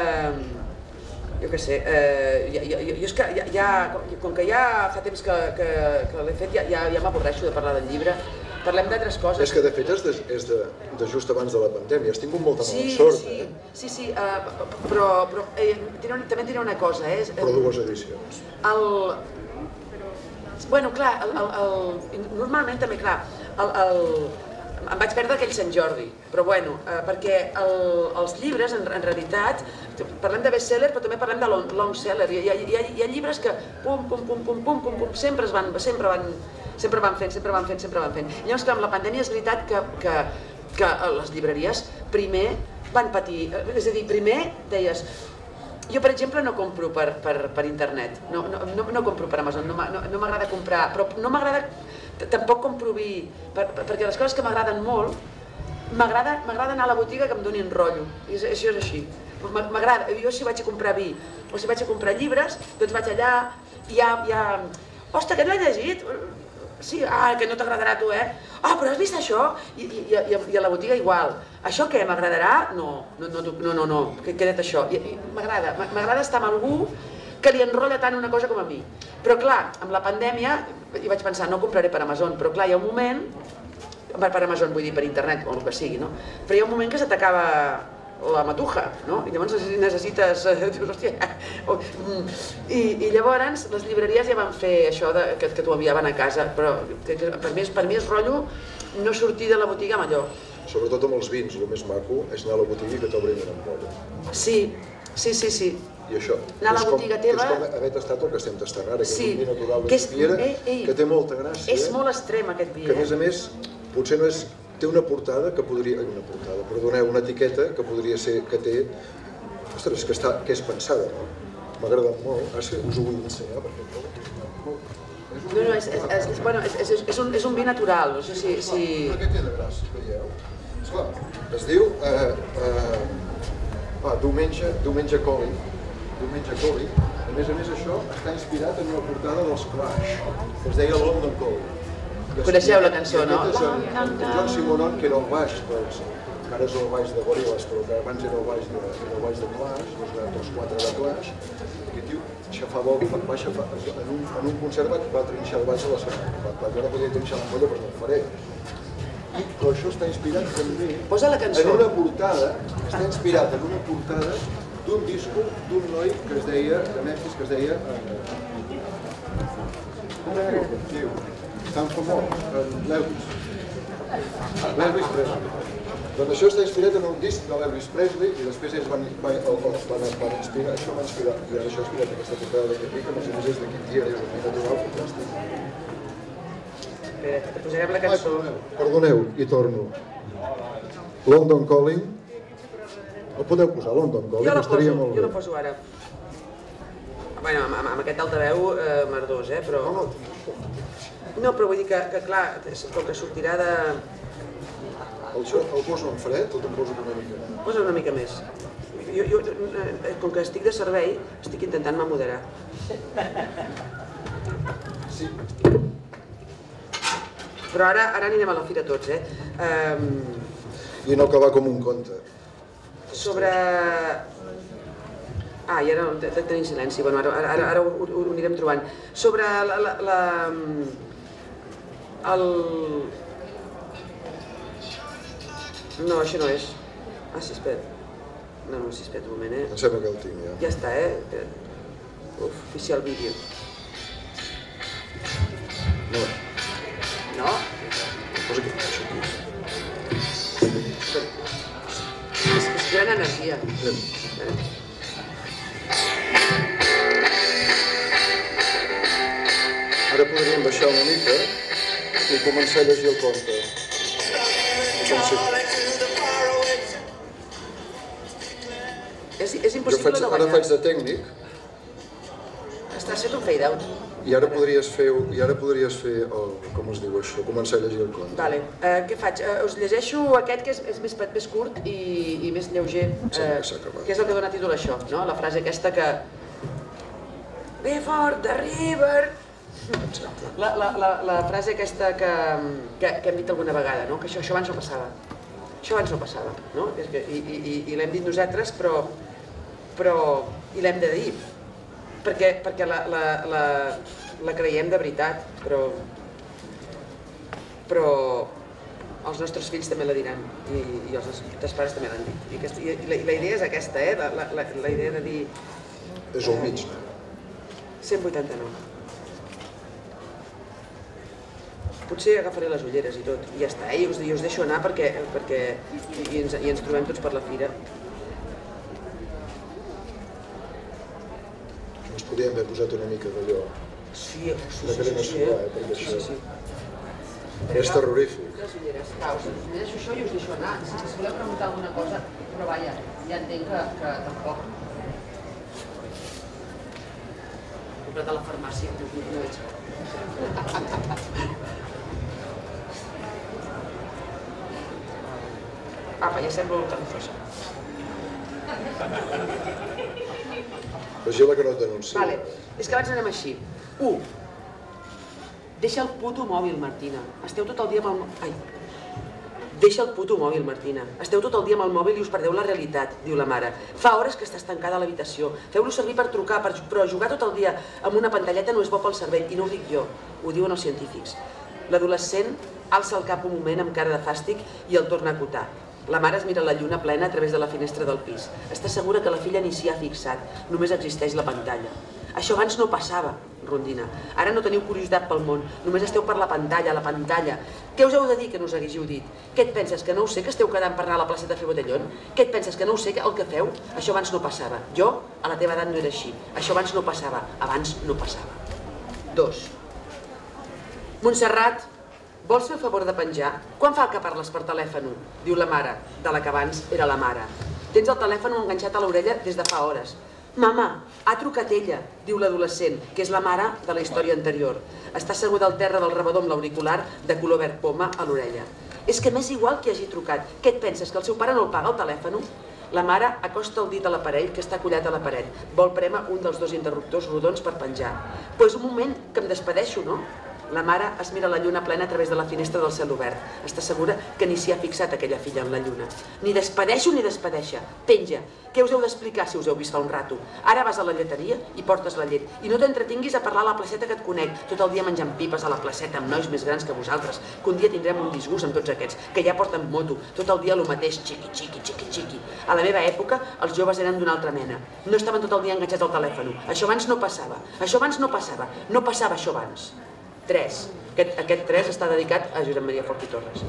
Jo què sé, jo és que ja, com que ja fa temps que l'he fet, ja m'avorreixo de parlar del llibre. Parlem d'altres coses. És que de fet és de just abans de la pandèmia, has tingut molta mala sort, eh? Sí, sí, però també et diré una cosa, eh? Però dues edicions. Bueno, clar, normalment també, clar, em vaig perdre aquell Sant Jordi, però bueno, perquè els llibres, en realitat, parlem de best-seller, però també parlem de long-seller. Hi ha llibres que pum, pum, pum, pum, pum, pum, pum, sempre van fent, sempre van fent, sempre van fent. Llavors, clar, amb la pandèmia és veritat que les llibreries primer van patir, és a dir, primer deies, jo, per exemple, no compro per internet, no compro per Amazon, no m'agrada comprar, però no m'agrada, tampoc compro vi, perquè les coses que m'agraden molt, m'agrada anar a la botiga que em donin rotllo, i això és així. M'agrada, jo si vaig a comprar vi o si vaig a comprar llibres, doncs vaig allà i ja... Ostres, que no l'he llegit? Sí, ah, que no t'agradarà a tu, eh? Ah, però has vist això? I a la botiga igual. Això què, m'agradarà? No, no, no, queda't això. M'agrada, m'agrada estar amb algú que li enrotlla tant una cosa com a mi. Però clar, amb la pandèmia, i vaig pensar, no compraré per Amazon, però clar, hi ha un moment, per Amazon vull dir per internet o el que sigui, no? Però hi ha un moment que se t'acaba la matuja, no? I llavors necessites... Dius, hòstia... I llavors les llibreries ja van fer això que t'ho enviaven a casa, però per mi és rotllo no sortir de la botiga amb allò. Sobretot amb els vins, el més maco és anar a la botiga i que t'obrin una ampolla. Sí, sí, sí, sí. I això, anar a la botiga teva... és com haver tastat el que estem tastant ara, que és un vi natural de Piera, que té molta gràcia. És molt extrem aquest vi, eh? Que a més a més, potser no és... té una portada que podria... una portada, perdoneu, una etiqueta que podria ser... que té... ostres, que és pensada, no? M'ha agradat molt. Ara us ho vull ensenyar, perquè... No, no, és un vi natural, no sé si... Però què té de gràcia, veieu? Esclar, es diu... Diumenge Coli, Diumenge Calling. A més a més, això està inspirat en una portada dels Clash, que es deia London Calling. Coneixeu la cançó, no? En John Simonon, que era el baix, que ara és el baix de Gorillaz, però que abans era el baix de Clash, dels quatre de Clash, i tio, xafava, va xafar, en un concert va trinxar el baix a la setmana. Jo no podia trinxar l'ampolla, però no ho faré. Però això està inspirat també en una portada, està inspirat en una portada d'un disco d'un noi que es deia, de Memphis, que es deia... Com es diu? Tan famós, l'Elvis. L'Elvis Presley. Doncs això està inspirat en un disc de l'Elvis Presley i després ells van inspirar, això va inspirar, i això ha inspirat aquesta portada de Capri, que no sé si és de quin dia, és un dia natural fantàstic. Te posarem la cançó. Perdoneu, i torno. London Calling. El podeu posar, London Calling? Jo la poso, jo la poso ara. Bueno, amb aquest altaveu merdós, eh, però... No, però vull dir que, clar, com que sortirà de... El poso en fred o te'n poso una mica més? Posa una mica més. Jo, com que estic de servei, estic intentant-me moderar. Sí. Però ara anirem a la fira tots, eh? I no acabar com un conte. Sobre... Ah, i ara tenim silenci, bueno, ara ho anirem trobant. Sobre la... el... No, això no és. Ah, sí, espera. No, no, sí, espera un moment, eh? Em sembla que el tinc, ja. Ja està, eh? Uf, oficial vídeo. No. No? Posa que això aquí. És gran energia. Ara podríem baixar una mica i començar a llegir el conte. És impossible no ballar. Ara faig de tècnic. Estàs fet un fade-out. I ara podries fer, i ara podries fer el, com es diu això, començar a llegir el conte. Vale, què faig? Us llegeixo aquest que és més curt i més lleuger, que és el que dona títol a això, no? La frase aquesta que... Before the river... La frase aquesta que hem dit alguna vegada, no? Que això abans no passava. Això abans no passava, no? I l'hem dit nosaltres, però... i l'hem de dir. Perquè la creiem de veritat, però els nostres fills també la diran i els nostres pares també l'han dit. I la idea és aquesta, eh? La idea de dir... És al mig, no? cent vuitanta-nou. Potser agafaré les ulleres i tot, i ja està, i us deixo anar perquè i ens trobem tots per la fira. Ens podríem haver posat una mica d'allò. Sí, de crema solar, eh, perquè això és terrorífic. Les ulleres, va, us deixo això i us deixo anar. Si voleu preguntar alguna cosa, però vaja, ja entenc que tampoc. He comprat a la farmàcia, no veig. Apa, ja sembla un califosa. Vigila que no et denuncia. Vale, és que abans anem així. U. Deixa el puto mòbil, Martina. Esteu tot el dia amb el... Ai. Deixa el puto mòbil, Martina. Esteu tot el dia amb el mòbil i us perdeu la realitat, diu la mare. Fa hores que estàs tancada a l'habitació. Feu-lo servir per trucar, però jugar tot el dia amb una pantalleta no és bo pel cervell, i no ho dic jo, ho diuen els científics. L'adolescent alça el cap un moment amb cara de fàstic i el torna a acotar. La mare es mira la lluna plena a través de la finestra del pis. Està segura que la filla ni s'hi ha fixat, només existeix la pantalla. Això abans no passava, rondina. Ara no teniu curiositat pel món, només esteu per la pantalla, la pantalla. Què us heu de dir que no us haguéssiu dit? Què et penses, que no ho sé, que esteu quedant per anar a la placeta a fer botellón? Què et penses, que no ho sé, el que feu? Això abans no passava. Jo, a la teva edat, no era així. Això abans no passava. Abans no passava. Dos. Montserrat, vols fer el favor de penjar? Quan fa que parles per telèfon? Diu la mare, de la que abans era la mare. Tens el telèfon enganxat a l'orella des de fa hores. Mama, ha trucat ella, diu l'adolescent, que és la mare de la història anterior. Està asseguda al terra del rebedor amb l'auricular de color verd poma a l'orella. És que m'és igual que hagi trucat. Què et penses, que el seu pare no el paga el telèfon? La mare acosta el dit a l'aparell que està collat a la paret. Vol prémer un dels dos interruptors rodons per penjar. Però és un moment que em despedeixo, no? La mare es mira la lluna plena a través de la finestra del cel obert. Està segura que ni s'hi ha fixat aquella filla en la lluna. Ni despedeixo ni despedeixa. Penja. Què us heu d'explicar si us heu vist fa un rato? Ara vas a la lleteria i portes la llet. I no t'entretinguis a parlar a la placeta que et conec. Tot el dia menjant pipes a la placeta amb nois més grans que vosaltres. Que un dia tindrem un disgust amb tots aquests, que ja porten moto. Tot el dia el mateix, xiqui, xiqui, xiqui, xiqui. A la meva època, els joves eren d'una altra mena. No estaven tot el dia enganxats al telèfon. Això abans no passava. Això abans no passava. No passava això abans. tres. Aquest, aquest tres està dedicat a Josep Maria Fort i Torres.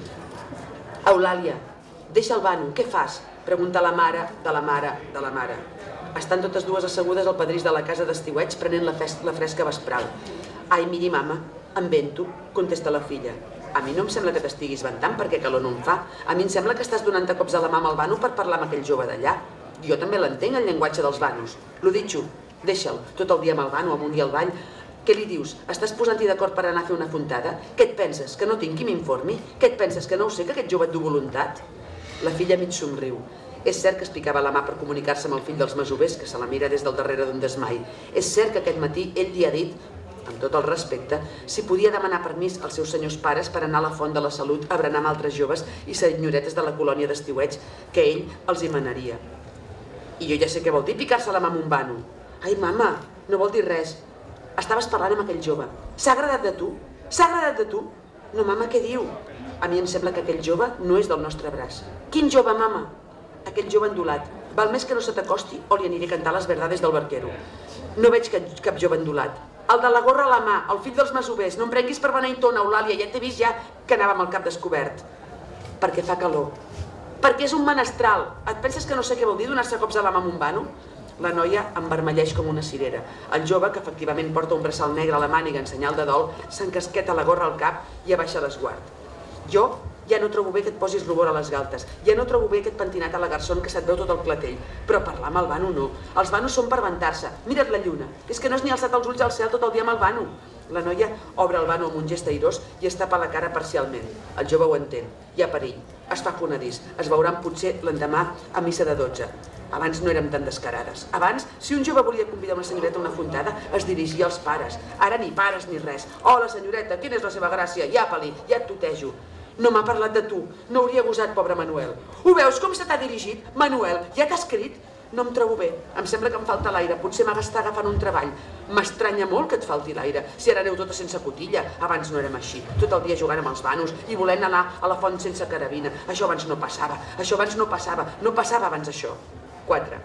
Eulàlia, deixa el vano, què fas? Pregunta la mare de la mare de la mare. Estan totes dues assegudes al pedrís de la casa d'estiueig prenent la, la fresca vespral. Ai, miri, mama, em vento, contesta la filla. A mi no em sembla que t'estiguis ventant perquè calor no em fa. A mi em sembla que estàs donant cops a la mà amb el vano per parlar amb aquell jove d'allà. Jo també l'entenc, el llenguatge dels vanos. Lo ditxo, deixa'l, tot el dia amb el vano, amunt i al ball. Què li dius? Estàs posant-hi d'acord per anar a fer una fontada? Què et penses? Que no tinc qui m'informi? Què et penses? Que no ho sé, que aquest jove et du voluntat? La filla mig somriu. És cert que es picava la mà per comunicar-se amb el fill dels masovers, que se la mira des del darrere d'un desmai. És cert que aquest matí ell li ha dit, amb tot el respecte, si podia demanar permís als seus senyors pares per anar a la Font de la Salut a berenar amb altres joves i senyoretes de la colònia d'estiueig, que ell els hi manaria. I jo ja sé què vol dir picar-se la mà amb un vano. Ai, mama, no vol dir res. Estaves parlant amb aquell jove. S'ha agradat de tu? S'ha agradat de tu? No, mama, què diu? A mi em sembla que aquell jove no és del nostre braç. Quin jove, mama? Aquell jove endulat. Val més que no se t'acosti o li aniré a cantar les verdades del barquero. No veig cap jove endulat. El de la gorra a la mà, el fill dels masovers. No em prenguis per beneitona, Eulàlia, ja t'he vist ja que anava amb el cap descobert. Perquè fa calor. Perquè és un menestral. Et penses que no sé què vol dir donar-se cops a la mà amb un vano? La noia envermelleix com una cirera. El jove, que efectivament porta un braçal negre a la màniga en senyal de dol, s'encasqueta la gorra al cap i abaixa l'esguard. Jo ja no trobo bé que et posis rubor a les galtes, ja no trobo bé aquest pentinat a la garçon que se't veu tot el clatell, però parlar amb el vano no. Els vanos són per ventar-se. Mira't la lluna. És que no has ni alçat els ulls al cel tot el dia amb el vano. La noia obre el vano amb un gest airós i es tapa la cara parcialment. El jove ho entén. Hi ha perill. Es fa fonedís. Es veuran potser l'endemà a missa de dotze. Abans no érem tan descarades. Abans, si un jove volia convidar una senyoreta a una fontada, es dirigia als pares. Ara ni pares ni res. Hola, senyoreta, quina és la seva gràcia? Llapa-li, ja et tutejo. No m'ha parlat de tu. No hauria gosat, pobre Manuel. Ho veus com se t'ha dirigit? Manuel, ja t'ha escrit? No em trobo bé. Em sembla que em falta l'aire. Potser m'ha d'estar agafant un treball. M'estranya molt que et falti l'aire. Si ara aneu tota sense cotilla. Abans no érem així. Tot el dia jugant amb els vanos i volent anar a la font sense carabina. Això abans no passava. Això abans no passava. No passava abans això. quatre.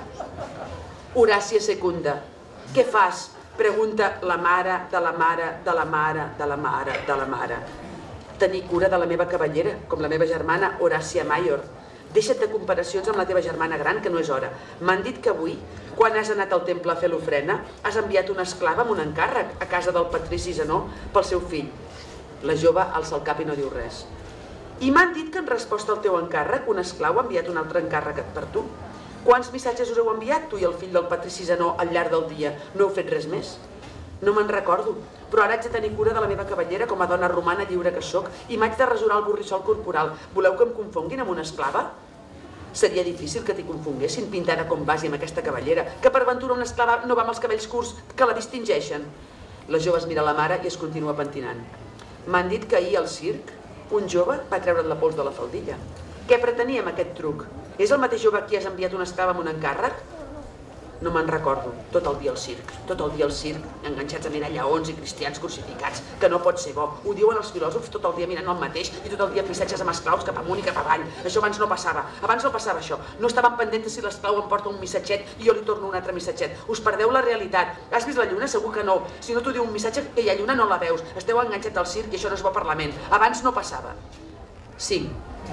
Horàcia Secunda. Què fas? Pregunta la mare de la mare de la mare de la mare de la mare. Tenir cura de la meva cavallera, com la meva germana Horàcia Mayor. Deixa't de comparacions amb la teva germana gran, que no és hora. M'han dit que avui, quan has anat al temple a fer l'ofrena, has enviat una esclava amb un encàrrec a casa del patrici Zenó pel seu fill. La jove alça el cap i no diu res. I m'han dit que en resposta al teu encàrrec, un esclau ha enviat un altre encàrrec per tu. Quants missatges us heu enviat, tu i el fill del patrici Zenó, al llarg del dia? No heu fet res més? No me'n recordo, però ara haig de tenir cura de la meva cavallera com a dona romana lliure que sóc i m'haig de rasurar el borrissol corporal. Voleu que em confonguin amb una esclava? Seria difícil que t'hi confonguessin pintada com vas i amb aquesta cavallera, que per ventura una esclava no va amb els cabells curts que la distingeixen. La jove es mira la mare i es continua pentinant. M'han dit que ahir al circ un jove va treure't la pols de la faldilla. Què pretenia amb aquest truc? És el mateix jove a qui has enviat una esclava amb un encàrrec? No me'n recordo. Tot el dia al circ. Tot el dia al circ, enganxats a mirar lleons i cristians crucificats, que no pot ser bo. Ho diuen els filòsofs tot el dia mirant el mateix i tot el dia missatges amb esclaus cap amunt i cap avall. Això abans no passava. Abans no passava això. No estaven pendents si l'esclau em porta un missatget i jo li torno un altre missatget. Us perdeu la realitat. Has vist la lluna? Segur que no. Si no t'ho diu un missatge que hi ha lluna no la veus. Esteu enganxats al circ i això no és bo per la ment. Abans no passava. cinc.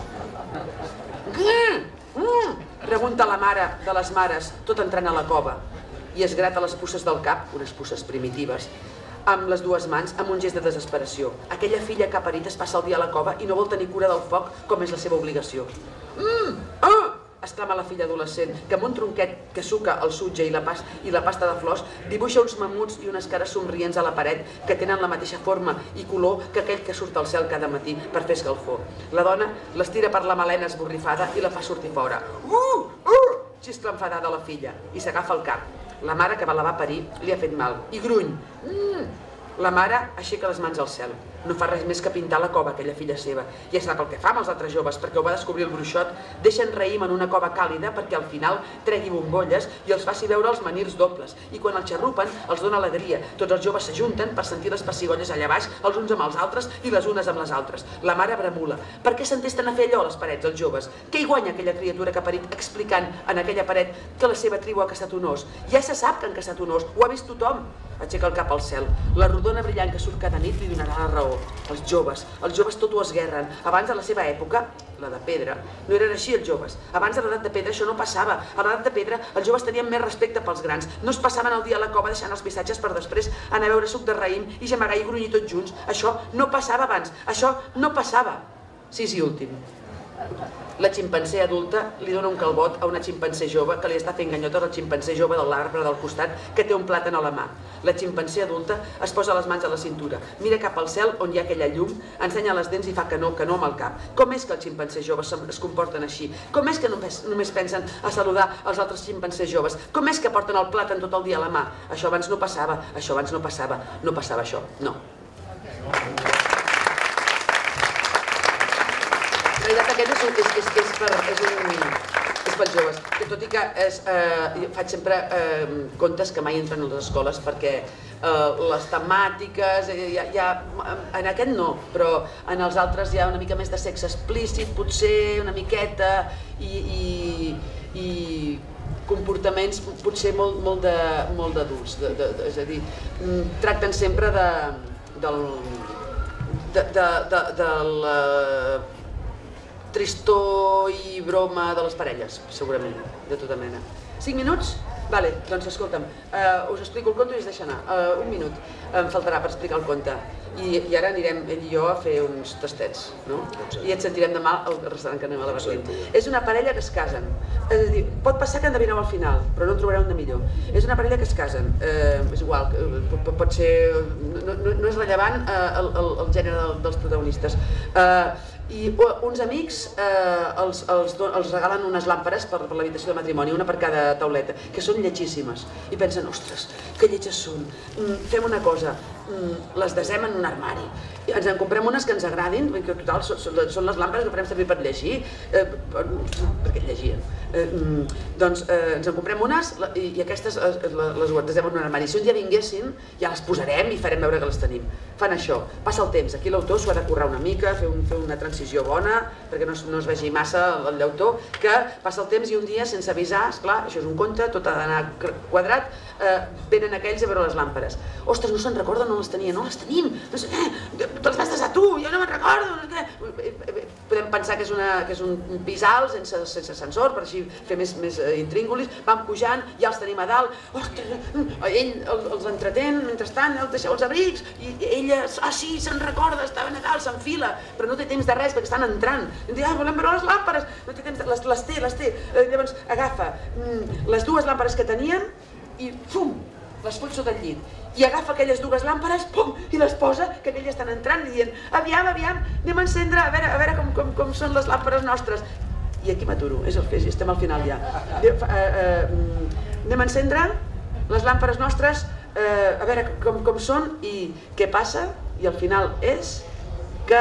Pregunta la mare de les mares, tot entrant a la cova, i es grata les pusses del cap, unes pusses primitives, amb les dues mans, amb un gest de desesperació. Aquella filla que ha parit es passa el dia a la cova i no vol tenir cura del foc com és la seva obligació. Mm, ah! Exclama la filla adolescent, que amb un tronquet que suca el sutge i la, pas, i la pasta de flors dibuixa uns mamuts i unes cares somrients a la paret que tenen la mateixa forma i color que aquell que surt al cel cada matí per fer escalfor. La dona l'estira per la melena esborrifada i la fa sortir fora. Uh! Uh! xiscla enfadada a la filla i s'agafa el cap. La mare que la va parir li ha fet mal. I gruny. Mm. La mare aixeca les mans al cel. No fa res més que pintar la cova, aquella filla seva. Ja sap el que fa amb els altres joves, perquè ho va descobrir el bruixot. Deixen raïm en una cova càlida perquè al final tregui bombolles i els faci veure els manirs dobles. I quan el xarrupen, els dona alegria. Tots els joves s'ajunten per sentir les pessigolles allà baix, els uns amb els altres i les unes amb les altres. La mare bramula. Per què s'entesten a fer allò a les parets, els joves? Què hi guanya aquella criatura que ha parit explicant en aquella paret que la seva tribu ha caçat un os? Ja se sap que han caçat un os, ho ha vist tothom. Aixeca el cap al cel. La rodona brillant que surt cada nit li donarà la raó. Els joves, els joves tot ho esguerren. Abans de la seva època, la de pedra, no eren així els joves. Abans de l'edat de pedra això no passava. A l'edat de pedra els joves tenien més respecte pels grans. No es passaven el dia a la cova deixant els missatges per després anar a beure suc de raïm i gemegar i grunyir tots junts. Això no passava abans. Això no passava. Sis i últim. La ximpancé adulta li dona un calbot a una ximpancé jove que li està fent ganyotes al ximpancé jove de l'arbre del costat que té un plàtan a la mà. La ximpancé adulta es posa les mans a la cintura, mira cap al cel on hi ha aquella llum, ensenya les dents i fa que no, que no amb el cap. Com és que els ximpancés joves es comporten així? Com és que només, només pensen a saludar els altres ximpancés joves? Com és que porten el plàtan tot el dia a la mà? Això abans no passava, això abans no passava, no passava això, no. En realitat aquest és, és, és, és, per, és, un, és pels joves, que tot i que és, eh, faig sempre eh, contes que mai entren a les escoles perquè eh, les temàtiques, eh, ja, ja, en aquest no, però en els altres hi ha una mica més de sexe explícit, potser una miqueta, i, i, i comportaments potser molt, molt d'adults, de, de, de, és a dir, tracten sempre de, del, de, de, de, de la tristor i broma de les parelles, segurament, de tota mena. Cinc minuts? Vale, doncs escolta'm, uh, us explico el conte i es deixa anar. Uh, un minut em faltarà per explicar el conte. I, i ara anirem ell i jo a fer uns tastets, no? I et sentirem demà al restaurant que anem a la Berlín. És una parella que es casen. És a dir, pot passar que endevineu al final, però no en trobareu un de millor. És una parella que es casen. Eh, és igual, pot ser... No, no, no és rellevant eh, el, el, el gènere dels protagonistes. Eh, I uns amics eh, els, els, els regalen unes làmperes per, per l'habitació de matrimoni, una per cada tauleta, que són lletjíssimes. I pensen, ostres, que lletges són. Mm, fem una cosa, mm, les desem en un armari. I ens en comprem unes que ens agradin, que total són, són les làmperes que farem servir per llegir, eh, per, perquè llegien. Eh, mm, doncs eh, ens en comprem unes i, i aquestes eh, les desem en un armari. Si un dia vinguessin, ja les posarem i farem veure que les tenim. Fan això, passa el temps, aquí l'autor s'ho ha de currar una mica, fer, un, fer una transició bona, perquè no es, no es vegi massa el llautó, que passa el temps i un dia, sense avisar, esclar, això és un conte, tot ha d'anar quadrat, eh, venen aquells a veure les làmperes. Ostres, no se'n recorden, no les tenia, no les tenim, no sé què, te'ls vas desar tu, jo no me'n recordo, no sé què. Podem pensar que és, una, que és un pis alt, sense, sense ascensor, per així fer més, més eh, intríngulis, van pujant, ja els tenim a dalt, ostres, ell els, els entretén, mentrestant, els deixeu els abrics, i ella, ah sí, se'n recorda, estava a Nadal, s'enfila, però no té temps de res perquè estan entrant. I diu, ah, volem veure les làmperes, no té temps de... les, les té, les té. Eh, llavors agafa mm, les dues làmperes que tenien i fum, les fot sota el llit. I agafa aquelles dues làmperes, pum, i les posa, que aquelles estan entrant i dient, aviam, aviam, anem a encendre, a veure, a veure com, com, com són les làmperes nostres. I aquí m'aturo, és el que estem al final ja. Eh, eh, anem a encendre les làmperes nostres, eh, a veure com, com són i què passa, i al final és que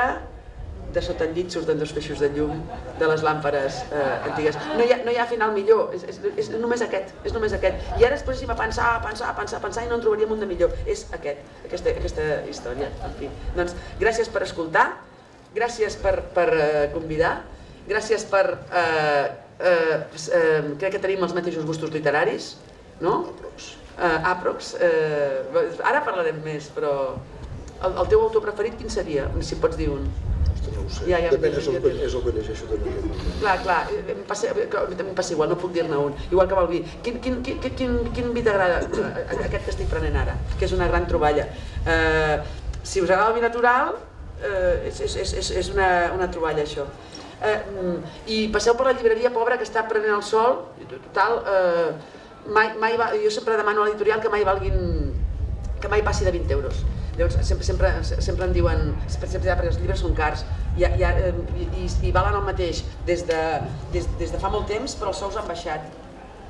de sota el llit surten dos feixos de llum de les làmperes eh, antigues. No hi, ha, no hi ha final millor, és, és, és només aquest, és només aquest. I ara després a pensar, a pensar, a pensar, a pensar i no en trobaríem un de millor. És aquest, aquesta, aquesta història. En fi. Doncs gràcies per escoltar, gràcies per, per eh, convidar, gràcies per... Eh, eh, eh, crec que tenim els mateixos gustos literaris, no? Aprox. Eh, aprox. Eh, ara parlarem més, però el, el teu autor preferit quin seria? Si pots dir un. No ho sé, ja, ja, depèn, ja, és el, ja, ja. és el que llegeixo també. Clar, clar, em passa, em passa igual, no puc dir-ne un, igual que amb el vi. Quin, quin, quin, quin, quin vi t'agrada? Aquest que estic prenent ara, que és una gran troballa. Eh, si us agrada el vi natural, eh, és, és, és, és una, una troballa això. Eh, I passeu per la llibreria pobra que està prenent el sol, total, eh, mai, mai va, jo sempre demano a l'editorial que mai valguin, que mai passi de vint euros. Llavors, sempre, sempre, sempre em diuen, sempre, perquè els llibres són cars i, i, i, i valen el mateix des de, des, des de fa molt temps, però els sous han baixat.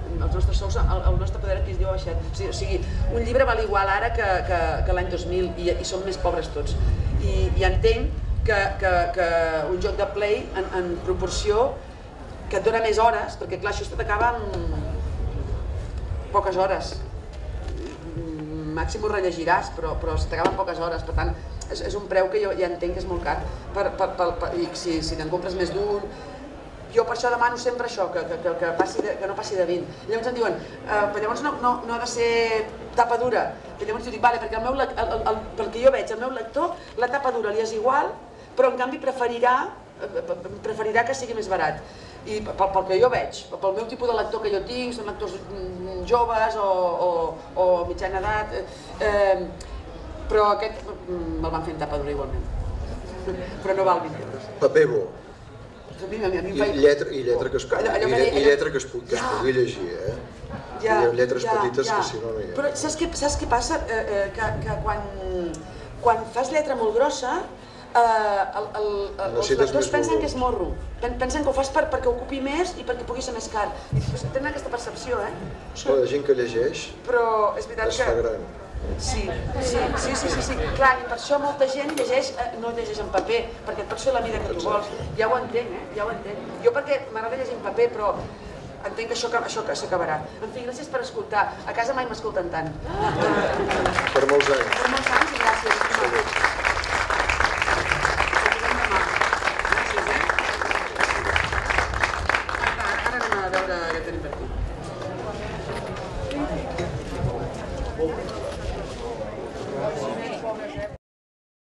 els nostres sous, el, el nostre poder adquisitiu ha baixat. O sigui, o sigui, un llibre val igual ara que, que, que l'any dos mil i, i som més pobres tots. I, i entenc que, que, que un joc de play en, en proporció que et dona més hores, perquè clar, això t'acaba en poques hores. Màxim ho rellegiràs, però, però t'acaba en poques hores, per tant, és, és un preu que jo ja entenc que és molt car, per, per, per, per, i si, si te'n compres més d'un, jo per això demano sempre això, que, que, que, passi de, que no passi de vint. Llavors em diuen, eh, però llavors no, no, no ha de ser tapa dura. I llavors jo dic, vale, perquè el meu, el, el, el, pel que jo veig, el meu lector, la tapa dura li és igual, però en canvi preferirà, preferirà que sigui més barat. I pel, pel que jo veig, pel meu tipus de lector que jo tinc, són lectors joves o, o, o mitjana edat, eh, però aquest me'l van fer en tapa dura igualment, però no val vint euros. Paper bo. A mi, a mi, a mi I, lletra, i lletra que es, allò, allò, i, allò, i lletra que es, que es pugui llegir, eh? Ja, hi ha lletres ja, petites ja. Que si no no hi ha. Però saps què, saps què passa? Eh, eh, que que quan, quan fas lletra molt grossa, eh, el, el, el, els lectors pensen que és morro. Pensen que ho fas per, perquè ocupi més i perquè pugui ser més car. I tenen aquesta percepció, eh? Però la gent que llegeix però és veritat es que... fa gran. Sí, sí, sí, sí, sí, sí. Clar, i per això molta gent llegeix, eh, no llegeix en paper, perquè et pots fer la mida que tu vols. Ja ho entenc, eh? Ja ho entenc. Jo perquè m'agrada llegir en paper, però entenc que això, això s'acabarà. En fi, gràcies per escoltar. A casa mai m'escolten tant. Per molts anys.